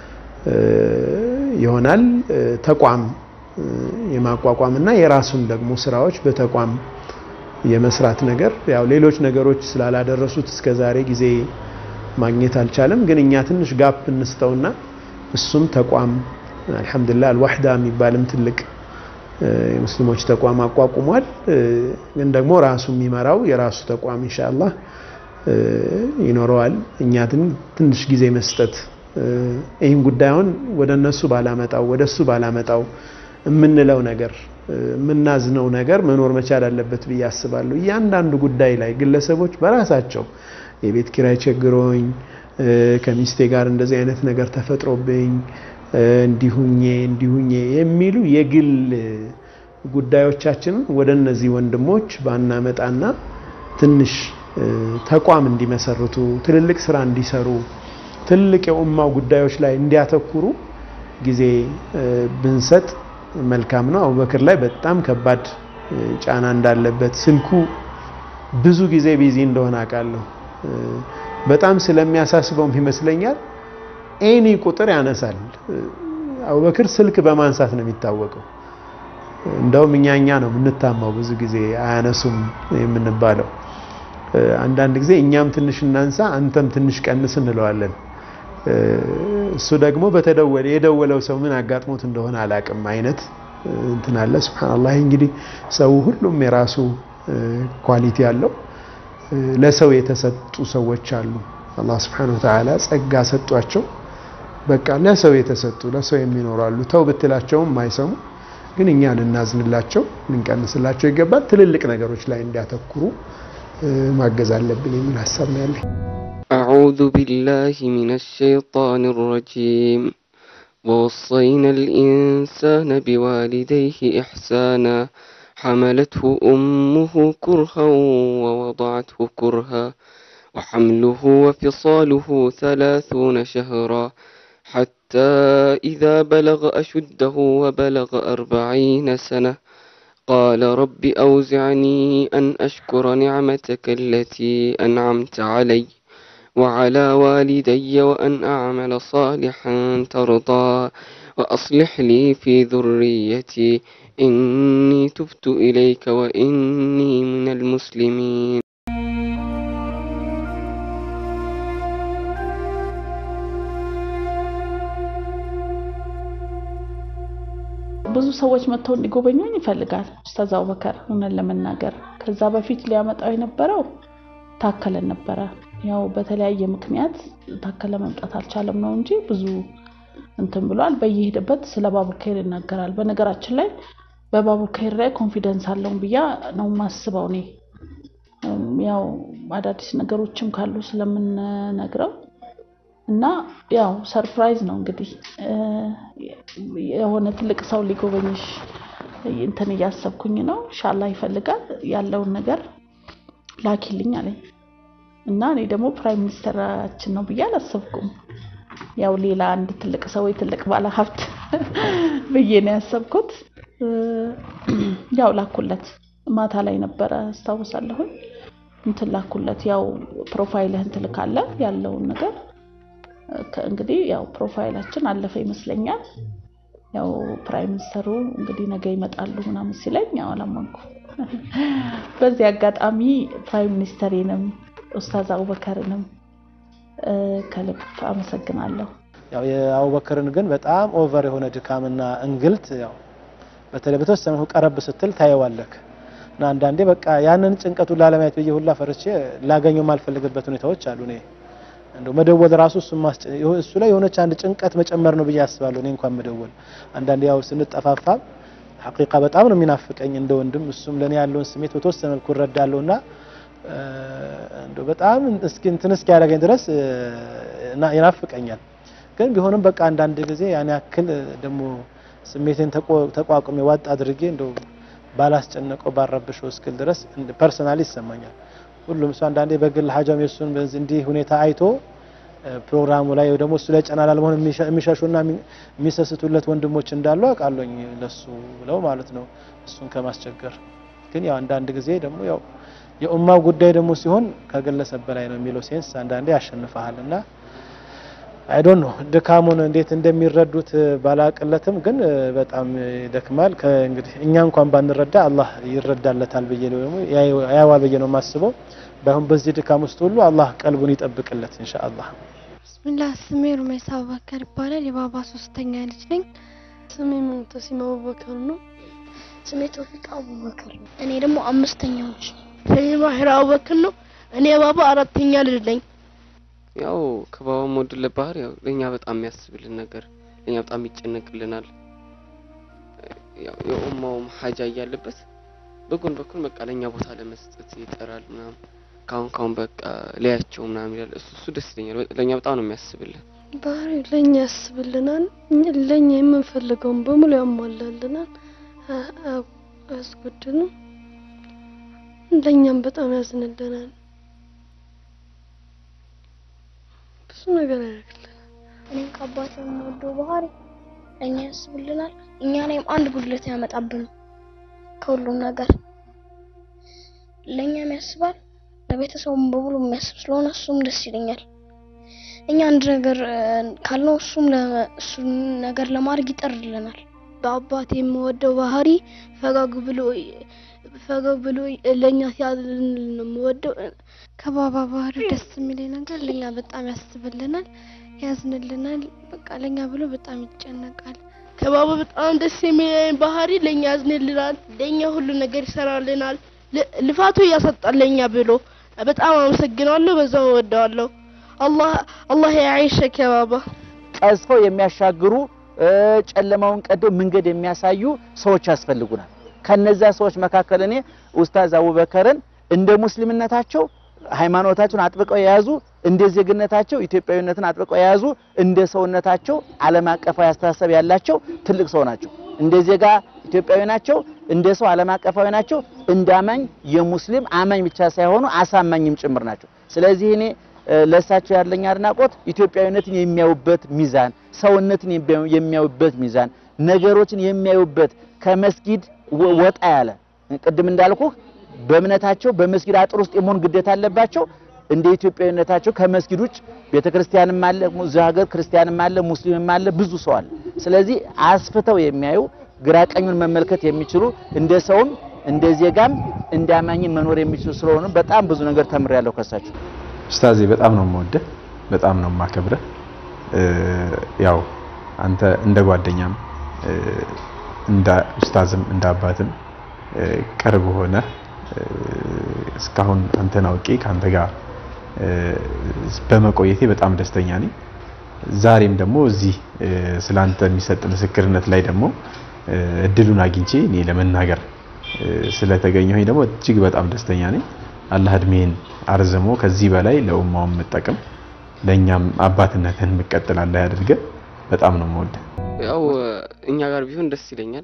ይሆናል ተቋም የማቋቋምና የራሱን ደግሞ ስራዎች በተቋም የመስራት ነገር ያው ሌሎች ነገሮች ስላላደረሱት እስከዛሬ ጊዜ ማግኘት አልቻለም ግን እኛ ትንሽ ጋፕ እንስተውና እሱም ተቋም አልহামዱሊላህ አልወህዳ የሚባልም ትልቅ የሙስሊሞች ተቋም አቋቁሟል ግን ደግሞ ራሱ የሚመራው የራሱ ተቋም ኢንሻአላህ ይኖረዋል እኛ ትንሽ ጊዜ መስጠት ይሄን ጉዳዩን ወደነሱ ባላመጣው ወደሱ ባላመጣው ምንለው ነገር ምናዝነው ነገር መኖር መቻል አለበት በያስባለሁ እያንዳንዱ ጉዳይ ላይ ግለሰቦች በራሳቸው የቤት ኪራይ ቸግሮኝ ከሚስቴ ጋር እንደዚህ አይነት ነገር ተፈጥሮብኝ እንዲሁኜ እንዲሁኜ የሚሉ የግል ጉዳዮቻችንን ወደነዚህ ወንድሞች ባናመጣና ትንሽ ተቋም እንዲመሰርቱ ትልልቅ ስራ እንዲሰሩ ትልቅ የኡማው ጉዳዮች ላይ እንዲያተኩሩ ጊዜ ብንሰጥ መልካም ነው አቡበክር ላይ በጣም ከባድ ጫና እንዳለበት ስልኩ ብዙ ጊዜ ቢዚ እንደሆነ አውቃለሁ በጣም ስለሚያሳስበው ይመስለኛል ኤኒ ቁጥር ያነሳል አቡበክር ስልክ በማንሳት ነው የሚታወቀው እንደውም እኛኛ ነው የምንታማው ብዙ ጊዜ አያነሱም የምንባለው አንዳንድ ጊዜ እኛም ትንሽ እናንሳ አንተም ትንሽ ቀንስ እንለዋለን እሱ ደግሞ በተደወለ የደወለው ሰው ምን አጋጥሞት እንደሆነ አላቅም አይነት እንትን አለ ሱብሃንአላህ እንግዲህ ሰው ሁሉም የራሱ ኳሊቲ ያለው ለሰው የተሰጡ ሰዎች አሉ አላህ Subhanahu Wa Ta'ala ጸጋ ሰጧቸው በቃ ለሰው የተሰጡ ለሰው የሚኖሩ አሉ ተው ብትላቸው ማይሰሙ ግን እኛ ልናዝንላቸው ልንቀንስላቸው ይገባል ትልልቅ ነገሮች ላይ እንዲያተኩሩ ማገዝ አለብን የሚል ሐሳብ ነው ያለኝ
أعوذ بالله من الشيطان الرجيم ووصينا الإنسان بوالديه إحسانا حملته أمه كرها ووضعته كرها وحمله وفصاله ثلاثون شهرا حتى إذا بلغ أشده وبلغ أربعين سنة قال رب أوزعني أن أشكر نعمتك التي أنعمت علي وعلى والدي وأن أعمل صالحا ترضى وأصلح لي في ذريتي إني تبت إليك وإني من المسلمين
ብዙ ሰዎች መተው እንዲጎበኙኝ ይፈልጋል ኡስታዝ አቡበከር ሆነን ለመናገር ከዛ በፊት ሊያመጣው የነበረው ታከለ ነበረ ያው በተለያየ ምክንያት ታከለ መምጣት አልቻለም ነው እንጂ ብዙ እንትን ብሏል በየሄደበት ስለ ባቡከር ይናገራል በነገራችን ላይ በባቡከር ላይ ኮንፊደንስ አለው ብያ ነው ማስበው ነው ያው አዳዲስ ነገሮችም ካሉ ስለምን ነግረው እና ያው ሰርፕራይዝ ነው እንግዲህ የሆነ ትልቅ ሰው ሊጎበኝሽ እንትን ያሰብኩኝ ነው ኢንሻአላህ ይፈልጋል ያለውን ነገር ላኪልኝ አለኝ እና እኔ ደግሞ ፕራይም ሚኒስተራችን ነው ብያ አላሰብኩም ያው ሌላ አንድ ትልቅ ሰው ወይ ትልቅ ባለ ሀብት ብዬ ነው ያሰብኩት ያው ላኩለት ማታ ላይ ነበር አስተዋውሳለሁ እንትን ላኩለት ያው ፕሮፋይልህን ትልካለ ያለውን ነገር እንግዲህ ያው ፕሮፋይላችን አለፈ ይመስለኛል ያው ፕራይም ሚኒስተሩ እንግዲህ ነገ ይመጣሉ ምናምን ሲለኝ ያው አላመንኩ በዚህ አጋጣሚ ፕራይም ሚኒስተሬንም ኡስታዝ አቡበከርንም ከልብ አመሰግናለሁ
ያው የአቡበከርን ግን በጣም ኦቨር የሆነ ድካምና እንግልት ያው በተለይ በተወሰነ ቀረብ ስትል ታየዋለክ እና አንዳንዴ በቃ ያንን ጭንቀቱ ላለማየት በየሁላ ፈርቼ ላገኘው ማልፈልግበት ሁኔታዎች አሉ ነው እንደው መደወል ራሱ እሱ ላይ የሆነች አንድ ጭንቀት መጨመር ነው በያስባለሁ እኔ እንኳን መደወል አንዳንዴ ያው ስንጠፋፋ ሐቂቃ በጣም ነው የሚናፍቀኝ እንደ ወንድም እሱም ለኔ ያለውን ስሜት በተወሰነ መልኩ ረዳለውና እንደው በጣም እስኪ እንትን እስኪ ያደርገኝ ድረስ ይናፍቀኛል ግን ቢሆንም በቃ አንዳንድ ጊዜ ያን ያክል ደሞ ስሜቴን ተቋቁሜ ዋጥ አድርጌ እንደው ባላስጨነቀው ባረብሽው እስክል ድረስ ፐርሰናሊ ይሰማኛል ሁሉም ሰው አንዳንዴ በግል ሀጃም የሱን እንዲህ ሁኔታ አይቶ ፕሮግራሙ ላይ ደግሞ እሱ ላይ ጫና ላለመሆን የሚሻሹና የሚሰስቱለት ወንድሞች እንዳሉ አቃለኝ ለሱ ብለው ማለት ነው እሱን ከማስቸገር ግን ያው አንዳንድ ጊዜ ደግሞ ያው የኡማው ጉዳይ ደግሞ ሲሆን ከግለሰብ በላይ ነው የሚለው ሴንስ አንዳንዴ ያሸንፋልና አይ ዶንት ኖ ድካሙን እንዴት እንደሚረዱት ባላቀለትም ግን በጣም ደክማል ከእንግዲህ እኛ እንኳን ባንረዳ አላህ ይረዳለታል በየለው ያያዋል በየነው ማስበው ባይሆን በዚህ ድካም ውስጥ ሁሉ አላህ ቀልቡን ይጠብቅለት ኢንሻአላህ
ብስሚላህ ስሜ ሩመይሳ አቡበከር ይባላል የባባ ሶስተኛ ልጅ ነኝ ስሜ ሙተሲማ አቡበከር ነው ስሜ ቶፊቅ አቡበከር ነው እኔ ደግሞ አምስተኛው ልጅ ስሜ ማህራ አቡበከር ነው እኔ ባባ አራተኛ ልጅ ነኝ
ያው ከባው ሞድለ ባህር ያው ለኛ በጣም የሚያስብልን ነገር ለኛ በጣም ይጨነቅልናል ያው የኡማው ሐጃ ያለበት በጎን በኩል በቃ ለኛ ቦታ ለመስጠት ይጠራል ምናም ካውን ካውን በቃ ለያቸው ምናም ይላል እሱ እሱ ደስ ይለኛል ለኛ በጣም ነው የሚያስብልን
ባህር ለኛ ያስብልናል ለኛ የምንፈልገው በሙሉ ያሟላልናል አስጎድኑ ለኛም በጣም ያዝንልናል ብዙ ነገር ያደርግልናል እኔ ከአባቴም ወዶ ባህሪ ለኛ ያስብልናል እኛ ላይም አንድ ጉድለት ያመጣብን ከሁሉም ነገር ለኛ የሚያስባል ለቤተሰቡም በሙሉ የሚያስብ ስለሆነ እሱም ደስ ይለኛል። እኛ አንድ ነገር ካልነው እሱም ለእሱ ነገር ለማድረግ ይጠርልናል። በአባቴ የምወደው ባህሪ ፈገግ ብሎ ፈገግ ብሎ ለኛ ሲያዝን ነው የምወደው።
ከባባ ባህሪ ደስ የሚለኝ ነገር ለኛ በጣም ያስብልናል፣ ያዝንልናል። በቃ ለኛ ብሎ በጣም ይጨነቃል።
ከባባ በጣም ደስ የሚለኝ ባህሪ ለኛ ያዝንልናል፣ ለኛ ሁሉ ነገር ይሰራልናል። ልፋቱ ያሰጣል ለኛ ብሎ በጣም አመሰግናለሁ። በዛው ወደዋለሁ። አላህ አላህ ያይሽክ ከባባ።
ቀዝፈው የሚያሻግሩ ጨለማውን ቀደው መንገድ የሚያሳዩ ሰዎች ያስፈልጉናል። ከነዛ ሰዎች መካከል እኔ ኡስታዝ አቡበከርን እንደ ሙስሊምነታቸው ሃይማኖታቸውን አጥብቀው የያዙ እንደ ዜግነታቸው ኢትዮጵያዊነትን አጥብቀው የያዙ እንደ ሰውነታቸው ዓለም አቀፋዊ አስተሳሰብ ያላቸው ትልቅ ሰው ናቸው። እንደ ዜጋ ኢትዮጵያዊ ናቸው፣ እንደ ሰው ዓለም አቀፋዊ ናቸው። እንዳማኝ የሙስሊም አማኝ ብቻ ሳይሆኑ አሳማኝም ጭምር ናቸው። ስለዚህ እኔ ለሳቸው ያለኝ አድናቆት ኢትዮጵያዊነትን የሚያዩበት ሚዛን፣ ሰውነትን የሚያዩበት ሚዛን፣ ነገሮችን የሚያዩበት ከመስጊድ ወጣ ያለ ቅድም እንዳልኩ በእምነታቸው በመስጊድ አጥር ውስጥ የመሆን ግዴታ አለባቸው። እንደ ኢትዮጵያዊነታቸው ከመስጊድ ውጭ ቤተክርስቲያንም አለ፣ እዚህ ሀገር ክርስቲያንም አለ፣ ሙስሊምም አለ፣ ብዙ ሰው አለ። ስለዚህ አስፍተው የሚያዩ ግራቀኙን መመልከት የሚችሉ እንደ ሰውም እንደ ዜጋም እንዳማኝ መኖር የሚችሉ ስለሆነ በጣም ብዙ ነገር ተምሬያለሁ ከሳቸው።
ኡስታዜ በጣም ነው የምወደው፣ በጣም ነው የማከብረው። ያው አንተ እንደ ጓደኛም እንደ ኡስታዝም እንደ አባትም ቅርብ ሆነ እስካሁን አንተን አውቄ ካንተ ጋር በመቆየቴ በጣም ደስተኛ ነኝ። ዛሬም ደግሞ እዚህ ስላንተ የሚሰጥ ምስክርነት ላይ ደግሞ እድሉን አግኝቼ እኔ ለመናገር ስለተገኘሁኝ ደግሞ እጅግ በጣም ደስተኛ ነኝ። አላህ እድሜን አርዝሞ ከዚህ በላይ ለኡማው መጠቀም ለኛም አባትነትን መቀጠል አላህ ያድርገ። በጣም ነው የምወደው።
ያው እኛ ጋር ቢሆን ደስ ይለኛል፣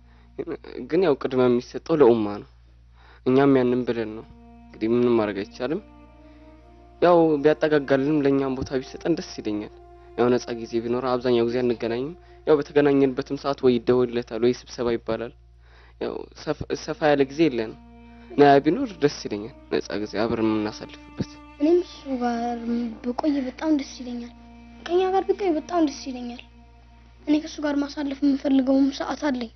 ግን ያው ቅድመ የሚሰጠው ለኡማ ነው። እኛም ያንን ብለን ነው እንግዲህ ምንም ማድረግ አይቻልም። ያው ቢያጠጋጋልንም ለኛም ቦታ ቢሰጠን ደስ ይለኛል። ያው ነፃ ጊዜ ቢኖር አብዛኛው ጊዜ አንገናኝም። ያው በተገናኘንበትም ሰዓት ወይ ይደወልለታል ወይ ስብሰባ ይባላል። ያው ሰፋ ያለ ጊዜ የለን ና ቢኖር ደስ ይለኛል፣ ነፃ ጊዜ አብረን እናሳልፍበት።
እኔም እሱ ጋር በቆይ በጣም ደስ ይለኛል። ከኛ ጋር ቢቆይ በጣም ደስ ይለኛል። እኔ ከሱ ጋር ማሳለፍ የምፈልገውም ሰዓት አለኝ።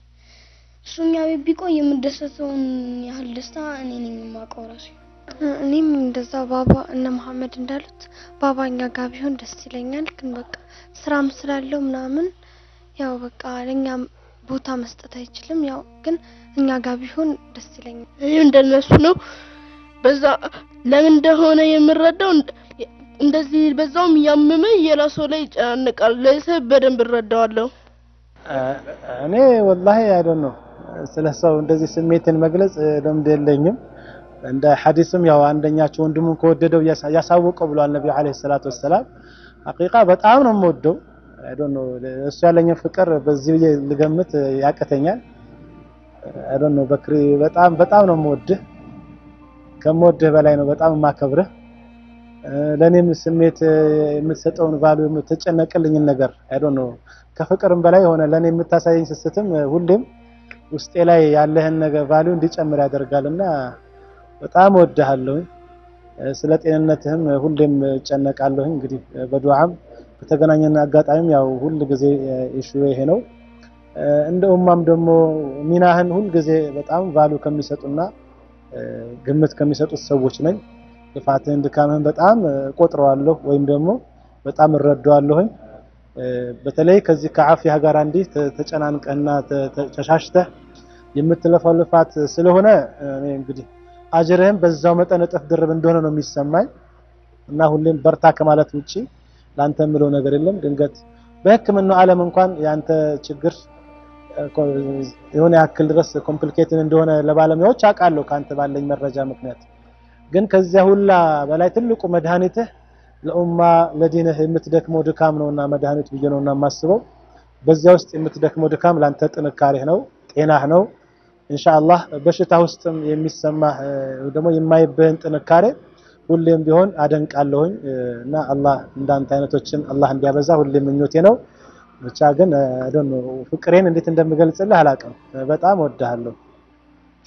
እሱኛ ቢቆይ የምደሰተውን ያህል ደስታ እኔ ነኝ የማውቀው ራሴ።
እኔም እንደዛ ባባ እና መሐመድ እንዳሉት ባባኛ ጋር ቢሆን ደስ ይለኛል። ግን በቃ ስራም ስላለው ምናምን ያው በቃ ለኛ ቦታ መስጠት አይችልም። ያው ግን እኛ ጋር ቢሆን ደስ ይለኛል።
እኔ እንደነሱ ነው። በዛ ለምን እንደሆነ የምረዳው እንደዚህ በዛውም ያመመ የራሱ ላይ ጫንቃል ለሰብ በደንብ እረዳዋለሁ።
እኔ ወላሂ አይ ዶንት ኖ ስለሰው እንደዚህ ስሜትን መግለጽ ልምድ የለኝም። እንደ ሐዲስም ያው አንደኛቸው ወንድሙን ከወደደው ያሳወቀው ብሏል ነብዩ አለይሂ ሰላቱ ወሰለም። ሐቂቃ በጣም ነው የምወደው። አይ ዶንት ኖ እሱ ያለኝ ፍቅር በዚህ ልገምት ያቀተኛል። አይ ዶንት ኖ በክሪ በጣም በጣም ነው የምወድህ፣ ከመወድህ በላይ ነው በጣም የማከብርህ። ለኔም ስሜት የምትሰጠውን ቫልዩ የምትጨነቅልኝ ነገር አይ ዶንት ኖ ከፍቅርም በላይ ሆነ ለኔ የምታሳየኝ ስስትም ሁሌም ውስጤ ላይ ያለህን ነገር ቫልዩ እንዲጨምር ያደርጋልና በጣም ወድሃለሁ። ስለ ጤንነትህም ሁሌም ጨነቃለሁ። እንግዲህ በዱዓም በተገናኘና አጋጣሚም ያው ሁሉ ጊዜ ኢሹ ይሄ ነው። እንደ ኡማም ደግሞ ሚናህን ሁሉ ጊዜ በጣም ቫልዩ ከሚሰጡና ግምት ከሚሰጡት ሰዎች ነኝ። ልፋትህን ድካምህን በጣም ቆጥረዋለሁ ወይም ደግሞ በጣም እረዳዋለሁ። በተለይ ከዚህ ከዓፊያ ጋር አንዲ ተጨናንቀና ተሻሽተህ የምትለፋው ልፋት ስለሆነ እኔ እንግዲህ አጅርህም በዛው መጠን እጥፍ ድርብ እንደሆነ ነው የሚሰማኝ እና ሁሌም በርታ ከማለት ውጪ ላንተ ምለው ነገር የለም። ድንገት በህክምናው ዓለም እንኳን ያንተ ችግር የሆነ ያክል ድረስ ኮምፕሊኬትድ እንደሆነ ለባለሙያዎች አውቃለሁ ካንተ ባለኝ መረጃ ምክንያት። ግን ከዚያ ሁላ በላይ ትልቁ መድኃኒትህ ለኡማ ለዲንህ የምትደክመው ድካም ነውና መድኃኒት ብዬ ነውና ማስበው። በዚያ ውስጥ የምትደክመው ድካም ላንተ ጥንካሬህ ነው፣ ጤናህ ነው። ኢንሻአላህ በሽታ ውስጥም የሚሰማህ ደግሞ የማይበህን ጥንካሬ ሁሌም ቢሆን አደንቃለሁኝ እና አላህ እንዳንተ አይነቶችን አላህ እንዲያበዛ ሁሌም ምኞቴ ነው። ብቻ ግን አይ ዶንት ኖ ፍቅሬን እንዴት እንደምገልጽልህ አላውቅም። በጣም ወድሃለሁ።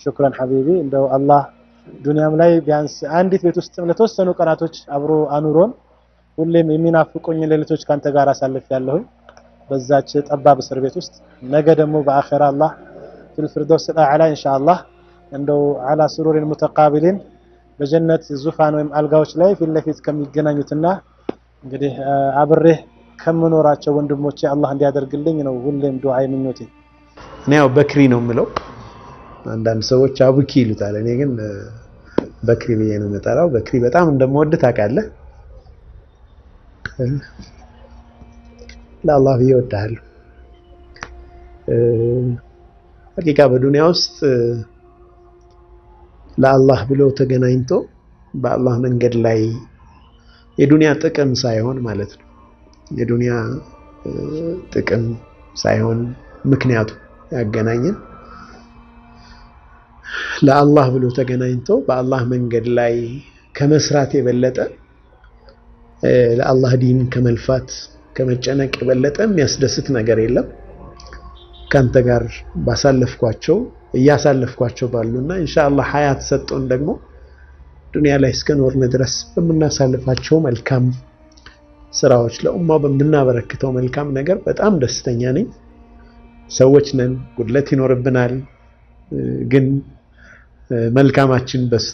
شكرا حبيبي እንደው አላህ ዱንያም ላይ ቢያንስ አንዲት ቤት ውስጥ ለተወሰኑ ቀናቶች አብሮ አኑሮን ሁሌም የሚናፍቁኝ ሌሊቶች ካንተ ጋር አሳልፍ ያለሁ በዛች ጠባብ እስር ቤት ውስጥ ነገ ደግሞ በአኺራ አላህ في الفردوس الاعلى ان شاء الله እንደው على سرور متقابلين በጀነት ዙፋን ወይም አልጋዎች ላይ ፊት ለፊት ከሚገናኙትና እንግዲህ አብሬ ከመኖራቸው ወንድሞቼ አላህ እንዲያደርግልኝ ነው ሁሌም ዱዓይ ምኞቴ
እኔ ያው በክሪ ነው የምለው አንዳንድ ሰዎች አቡኪ ይሉታል እኔ ግን በክሪ ብዬ ነው የምጠራው በክሪ በጣም እንደምወድ ታውቃለህ ለአላህ ይወዳል ሐቂቃ በዱንያ ውስጥ ለአላህ ብሎ ተገናኝቶ በአላህ መንገድ ላይ የዱንያ ጥቅም ሳይሆን ማለት ነው የዱንያ ጥቅም ሳይሆን ምክንያቱ ያገናኘን ለአላህ ብሎ ተገናኝቶ በአላህ መንገድ ላይ ከመስራት የበለጠ ለአላህ ዲን ከመልፋት ከመጨነቅ የበለጠ የሚያስደስት ነገር የለም ካንተ ጋር ባሳለፍኳቸው እያሳለፍኳቸው ባሉና ኢንሻአላህ ሐያት ሰጥቶን ደግሞ ዱንያ ላይ እስከኖርን ድረስ በመናሳልፋቸው መልካም ስራዎች ለኡማው በመናበረክተው መልካም ነገር በጣም ደስተኛ ነኝ ሰዎች ነን ጉድለት ይኖርብናል ግን መልካማችን በስቶ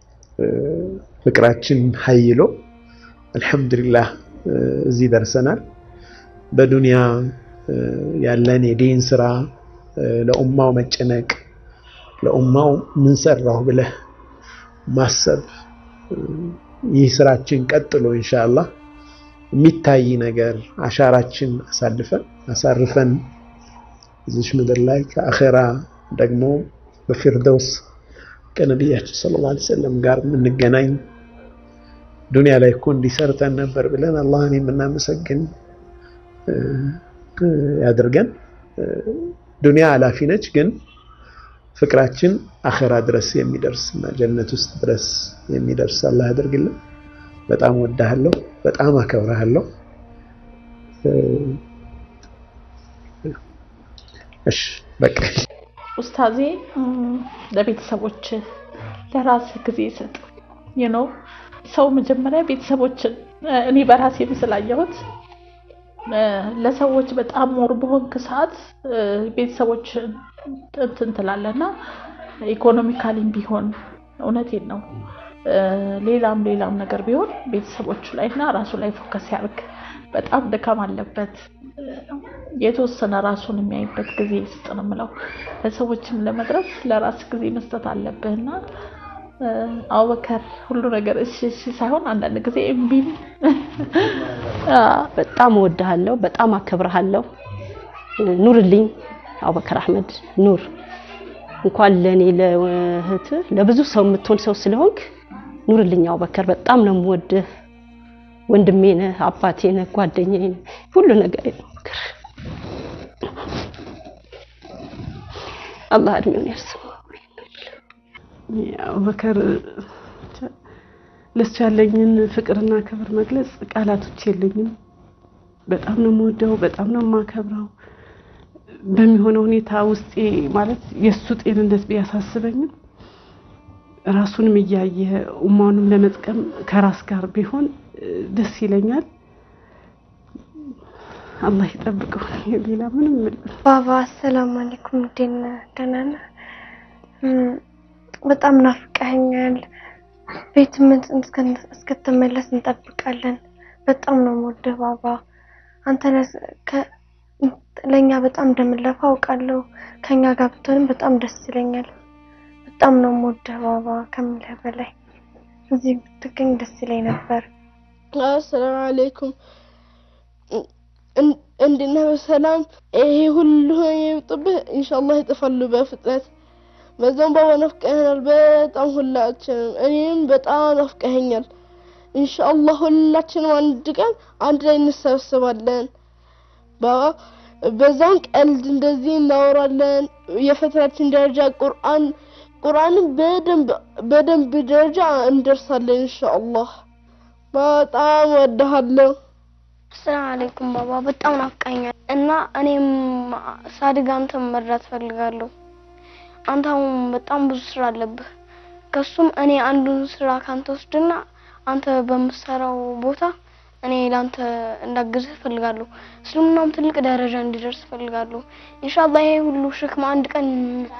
ፍቅራችን ኃይሎ አልহামዱሊላህ እዚህ ደርሰናል በዱንያ ያለን የዲን ስራ ለኡማው መጨነቅ ለኡማው ምን ሰራው ብለህ ማሰብ ይህ ስራችን ቀጥሎ ኢንሻአላህ የሚታይ ነገር አሻራችን አሳልፈን አሳርፈን እዚህ ምድር ላይ ከአኺራ ደግሞ በፊርደውስ ከነቢያችን ሰለላሁ ዐለይሂ ወሰለም ጋር እንገናኝ ዱንያ ላይ እኮ እንዲሰርተን ነበር ብለን አላህን የምናመሰግን ያድርገን ዱንያ አላፊ ነች ግን ፍቅራችን አኺራ ድረስ የሚደርስና ጀነት ውስጥ ድረስ የሚደርስ አላህ ያድርግልን በጣም ወዳሃለሁ በጣም አከብራለሁ እሺ በቃ
ኡስታዜ ለቤተሰቦች ለራስ ጊዜ ሰጥ you know ሰው መጀመሪያ ቤተሰቦችን እኔ በራሴ ምስላየሁት ለሰዎች በጣም ሞር በሆንክ ሰዓት ቤተሰቦች እንትን ትላለና ኢኮኖሚካሊም ቢሆን እውነቴን ነው ሌላም ሌላም ነገር ቢሆን ቤተሰቦቹ ላይና ራሱ ላይ ፎከስ ያርግ በጣም ደካም አለበት የተወሰነ ራሱን የሚያይበት ጊዜ ይስጥንምለው ለሰዎችም ለመድረስ ለራስ ጊዜ መስጠት አለብህና አወከር ሁሉ ነገር እሺ እሺ ሳይሆን አንዳንድ ጊዜ እምቢም
በጣም ወድሃለሁ በጣም አከብርሃለሁ ኑርልኝ አቡበከር አህመድ ኑር እንኳን ለኔ ለእህት ለብዙ ሰው የምትሆን ሰው ስለሆንክ ኑርልኝ አቡበከር በጣም ነው የምወድህ ወንድሜ ነህ አባቴ ነህ ጓደኛዬ ነህ ሁሉ ነገር ነው አላህ እድሜውን ያርዝም
አቡበከር ለሱ ያለኝን ፍቅርና ክብር መግለጽ ቃላቶች የለኝም በጣም ነው የምወደው በጣም ነው የማከብረው በሚሆነው ሁኔታ ውስጥ ማለት የሱ ጤንነት ቢያሳስበኝም ራሱንም ይያየ ኡማውንም ለመጥቀም ከራስ ጋር ቢሆን ደስ ይለኛል አላህ ይጠብቀው ሌላ ምንም
ባባ ሰላም አለይኩም ደና ደናና በጣም ናፍቀኸኛል ቤት ምን እስከተመለስ እንጠብቃለን በጣም ነው የምወደው ባባ አንተ ለኛ በጣም እንደምለፋ አውቃለሁ ከኛ ጋር ብትሆንም በጣም ደስ ይለኛል በጣም ነው የምወደው ባባ ከምልህ በላይ እዚህ ብትገኝ ደስ ይለኝ ነበር
አሰላሙ አለይኩም እንደና በሰላም ይሄ ሁሉ ይጥብህ ኢንሻአላህ ይጥፋሉ በፍጥነት በዛም ባባ ናፍቀኸናል በጣም ሁላችንም እኔም በጣም ናፍቀኸኛል ኢንሻአላህ ሁላችንም አንድ ቀን አንድ ላይ እንሰበሰባለን ባባ በዛም ቀልድ እንደዚህ እናወራለን የፈትራችን ደረጃ ቁርአን ቁርአንን በደንብ በደንብ ደረጃ እንደርሳለን ኢንሻአላህ በጣም ወደሃለሁ
ሰላም አለይኩም ባባ በጣም ናፍቀኸኛል እና እኔም ሳድግ አንተን መርዳት ፈልጋለሁ አንተም በጣም ብዙ ስራ አለብህ ከሱም እኔ አንዱን ስራ ካንተ ወስድና አንተ በመሰራው ቦታ እኔ ላንተ እንዳግዝህ ፈልጋለሁ እስልምናም ትልቅ ደረጃ እንዲደርስ ፈልጋለሁ ኢንሻአላህ ይሄ ሁሉ ሸክም አንድ ቀን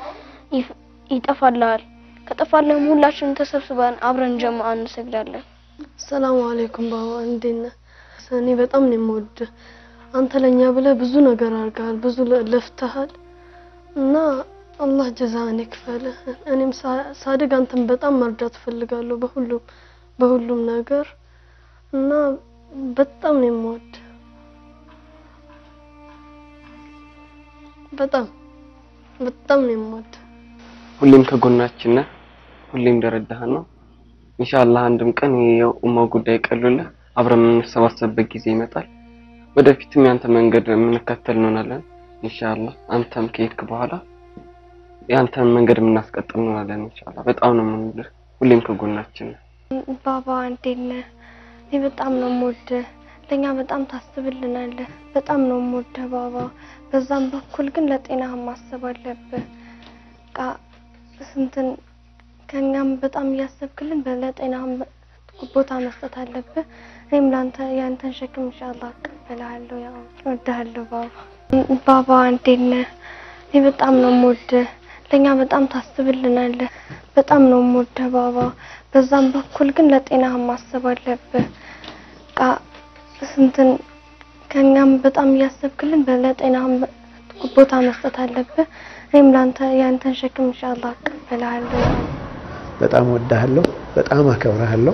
ይጠፋልሃል ከጠፋልህም ሁላችንም ተሰብስበን አብረን ጀማዓ እንሰግዳለን
ሰላም አለይኩም ባባ እንዴና እኔ በጣም ነው የምወድ አንተ ለኛ ብለ ብዙ ነገር አርጋል ብዙ ለፍተሃል እና አላህ ጀዛን ይክፈል እኔም ሳድግ አንተም በጣም መርዳት ፈልጋለሁ በሁሉም በሁሉም ነገር እና በጣም ነው የምወድ በጣም በጣም ነው የምወድ
ሁሌም ከጎናችን ነህ ሁሌም ደረዳህ ነው ኢንሻአላህ አንድም ቀን የኡማው ጉዳይ ቀልለ አብረን እንሰባሰብበት ጊዜ ይመጣል ወደፊትም ያንተ መንገድ የምንከተል እንሆናለን ኢንሻአላህ አንተም ከሄድክ በኋላ ያንተን መንገድ የምናስቀጥል እንሆናለን ኢንሻአላህ በጣም ነው የምንወድህ ሁሌም ከጎናችን ነህ
ባባ አንዴነ እኔ በጣም ነው የምወድ ለኛ በጣም ታስብልናለህ በጣም ነው የምወድ ባባ በዛም በኩል ግን ለጤናህ ማሰብ አለብህ ቃ ስንትን ከኛም በጣም ያሰብክልን ለጤናህ ቦታ መስጠት አለብህ እኔም ላንተ ያንተን ሸክም ኢንሻአላህ እቀበላለሁ ያው እወድሃለሁ ባባ ባባ አንዴነ እኔ በጣም ነው የምወድ ለኛ በጣም ታስብልናለህ በጣም ነው የምወድ ባባ በዛም በኩል ግን ለጤናህ ማሰብ አለብህ ቃ ስንትን ከኛም በጣም ያሰብክልን ለጤናህ ቦታ መስጠት አለብህ እኔም ላንተ ያንተን ሸክም ኢንሻአላህ እቀበላለሁ
በጣም ወዳሃለሁ በጣም አከብራለሁ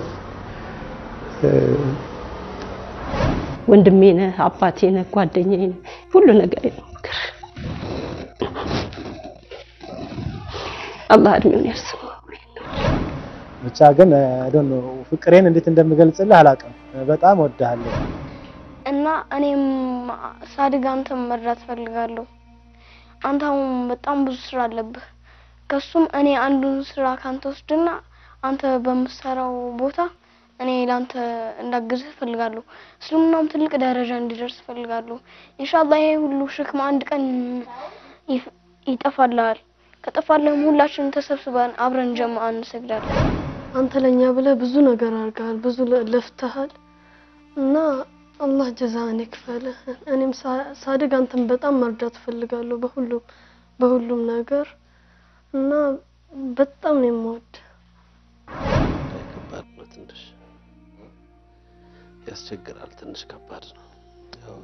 ወንድሜ ነህ አባቴ ነህ ጓደኛዬ ነህ ሁሉ ነገር ነው አላህ እድሜውን ያርዝም
ብቻ ግን አይ ዶንት ኖ ፍቅሬን እንዴት እንደምገልጽልህ አላውቅም በጣም ወዳሃለሁ
እና እኔም ሳድግ አንተም መርዳት ፈልጋለሁ አንተም በጣም ብዙ ስራ አለብህ ከሱም እኔ አንዱን ስራ ካንተ ወስድና አንተ በመሰራው ቦታ እኔ ላንተ እንዳግዝህ ፈልጋለሁ እስልምናም ትልቅ ደረጃ እንዲደርስ ፈልጋለሁ ኢንሻአላህ ይሄ ሁሉ ሸክም አንድ ቀን ይጠፋልሃል ከጠፋልህም ሁላችንም ተሰብስበን አብረን ጀማዓ እንሰግዳለን
አንተ ለኛ ብለ ብዙ ነገር አርጋል ብዙ ለፍተሃል እና አላህ ጀዛን ይክፈል እኔም ሳድግ አንተም በጣም መርዳት ፈልጋለሁ በሁሉም በሁሉም ነገር እና በጣም ነው የምወድ
ከባድ ነው ትንሽ ያስቸግራል ትንሽ ከባድ ነው ያው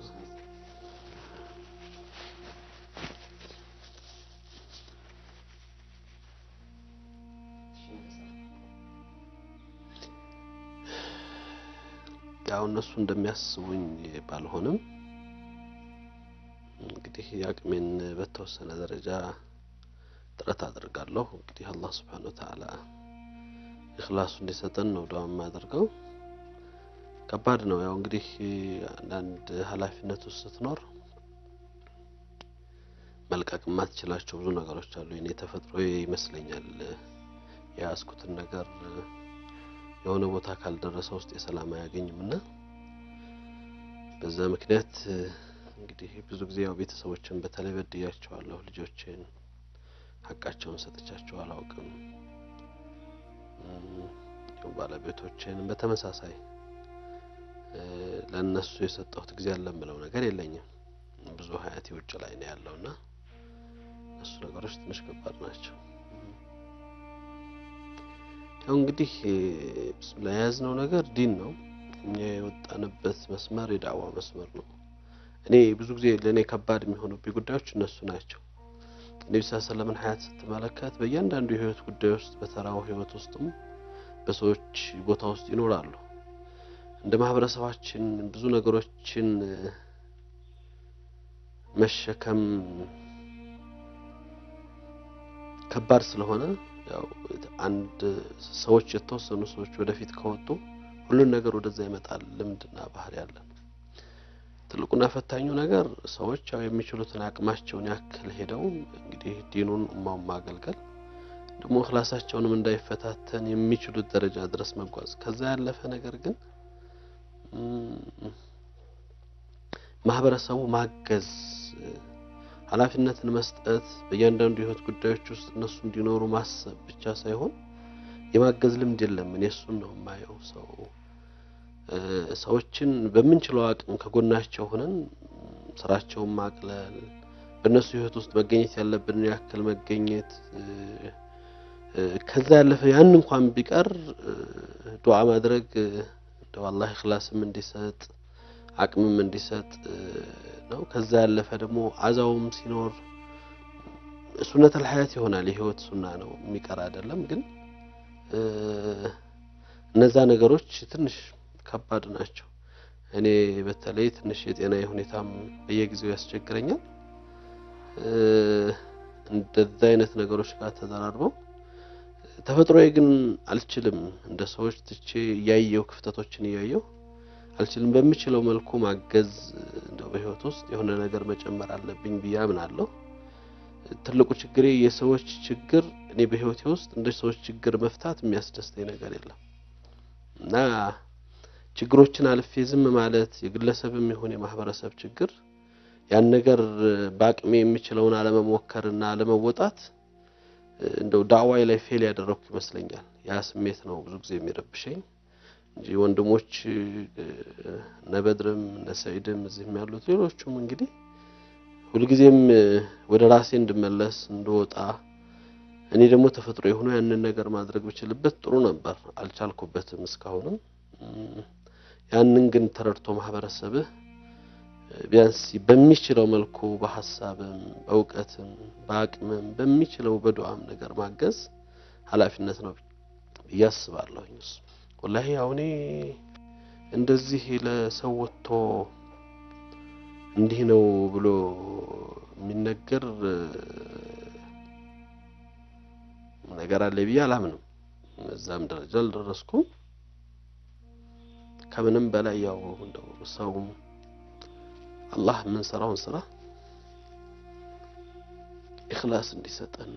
ያው እነሱ እንደሚያስቡኝ ባልሆነም እንግዲህ ያቅሜን በተወሰነ ደረጃ ጥረት አደርጋለሁ እንግዲህ አላህ Subhanahu Wa Ta'ala ኢኽላሱ እንዲሰጠን ነው ዱዓ ማደርገው ከባድ ነው ያው እንግዲህ አንድ ኃላፊነት ውስጥ ስትኖር መልቀቅ ማትችላቸው ብዙ ነገሮች አሉ የኔ ተፈጥሮ ይመስለኛል ያስኩትን ነገር የሆነ ቦታ ካልደረሰ ውስጥ የሰላም አያገኝምና በዛ ምክንያት እንግዲህ ብዙ ጊዜ ያው ቤተሰቦችን በተለይ በድያቸዋለሁ ልጆችን ሐቃቸውን ሰጥቻቸው አላውቅም ያው ባለቤቶችን በተመሳሳይ ለነሱ የሰጠሁት ጊዜ አለ ምለው ነገር የለኝም ብዙ ሀያት ውጭ ላይ ነው ያለውና እሱ ነገሮች ትንሽ ከባድ ናቸው ያው እንግዲህ ለያዝነው ነገር ዲን ነው እኛ የወጣንበት መስመር የዳዋ መስመር ነው እኔ ብዙ ጊዜ ለኔ ከባድ የሚሆኑ ጉዳዮች እነሱ ናቸው ነብዩ ሰለላሁ ዐለይሂ ሀያት ስትመለከት በእያንዳንዱ የህይወት ጉዳይ ውስጥ በተራው ህይወት ውስጥም በሰዎች ቦታ ውስጥ ይኖራሉ እንደ ማህበረሰባችን ብዙ ነገሮችን መሸከም ከባድ ስለሆነ ያው አንድ ሰዎች የተወሰኑ ሰዎች ወደፊት ከወጡ ሁሉ ነገር ወደዛ ይመጣል ልምድና ባህሪ ያለ ትልቁና ፈታኙ ነገር ሰዎች ያው የሚችሉትን አቅማቸውን ያክል ሄደው እንግዲህ ዲኑን ኡማው ማገልገል ደግሞ ኽላሳቸውንም እንዳይፈታተን የሚችሉት ደረጃ ድረስ መጓዝ ከዛ ያለፈ ነገር ግን ማህበረሰቡ ማገዝ ኃላፊነትን መስጠት በእያንዳንዱ ህይወት ጉዳዮች ውስጥ እነሱ እንዲኖሩ ማሰብ ብቻ ሳይሆን የማገዝ ልምድ የለም እኔ እሱን ነው የማየው ሰው ሰዎችን በምንችለው አቅም ከጎናቸው ሆነን ስራቸውን ማቅለል በእነሱ ህይወት ውስጥ መገኘት ያለብን ያክል መገኘት ከዛ ያለፈ ያን እንኳን ቢቀር ዱዓ ማድረግ እንደው አላህ ኢኽላስም እንዲሰጥ አቅምም እንዲሰጥ ነው ከዛ ያለፈ ደግሞ አዛውም ሲኖር ሱነተል ሐያት ይሆናል የህይወት ሱና ነው የሚቀር አይደለም ግን እነዛ ነገሮች ትንሽ ከባድ ናቸው እኔ በተለይ ትንሽ የጤና ሁኔታም በየጊዜው ያስቸግረኛል እንደዛ አይነት ነገሮች ጋር ተዘራርበው ተፈጥሮዬ ግን አልችልም እንደ ሰዎች ትቼ ያየው ክፍተቶችን ያየው አልችልም በሚችለው መልኩ ማገዝ እንደው በህይወት ውስጥ የሆነ ነገር መጨመር አለብኝ ብያምናለሁ ትልቁ ችግሬ የሰዎች ችግር እኔ በህይወቴ ውስጥ እንደ ሰዎች ችግር መፍታት የሚያስደስተኝ ነገር የለም እና ችግሮችን አልፌ ዝም ማለት የግለሰብም ይሁን የማህበረሰብ ችግር ያን ነገር ባቅሜ የሚችለውን አለመሞከርና አለመወጣት እንደው ዳዋይ ላይ ፌል ያደረኩ ይመስለኛል ያ ስሜት ነው ብዙ ጊዜ የሚረብሸኝ እንጂ ወንድሞች ነበድርም ነሰይድም እዚህም ያሉት ሌሎችም እንግዲህ ሁሉ ጊዜም ወደ ራሴ እንድመለስ እንደወጣ እኔ ደግሞ ተፈጥሮ የሆነ ያንን ነገር ማድረግ ብችልበት ጥሩ ነበር አልቻልኩበትም እስካሁንም ያንን ግን ተረድቶ ማህበረሰብህ ቢያንስ በሚችለው መልኩ በሐሳብም በእውቀትም በአቅምም በሚችለው በዱዓም ነገር ማገዝ ኃላፊነት ነው ያስባለሁኝ ወላሂ አሁን እንደዚህ ለሰው ወጥቶ እንዲህ ነው ብሎ የሚነገር ነገር አለ ብዬ አላምንም እዛም ደረጃ አልደረስኩም ከምንም በላይ ያው እንደው ሰው አላህ ምን ሰራውን ስራ ኢኽላስ እንዲሰጠን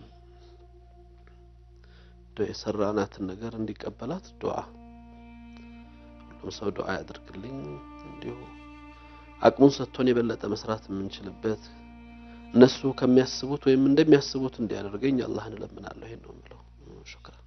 ዶ የሰራናትን ነገር እንዲቀበላት ዱዓ ሁሉም ሰው ዱዓ ያድርግልኝ እንዲሁ አቅሙን ሰጥቶን የበለጠ መስራት የምንችልበት እነሱ ከሚያስቡት ወይም እንደሚያስቡት እንዲያደርገኝ አላህን እለምናለሁ ይሄን ነው የምለው ሹክራን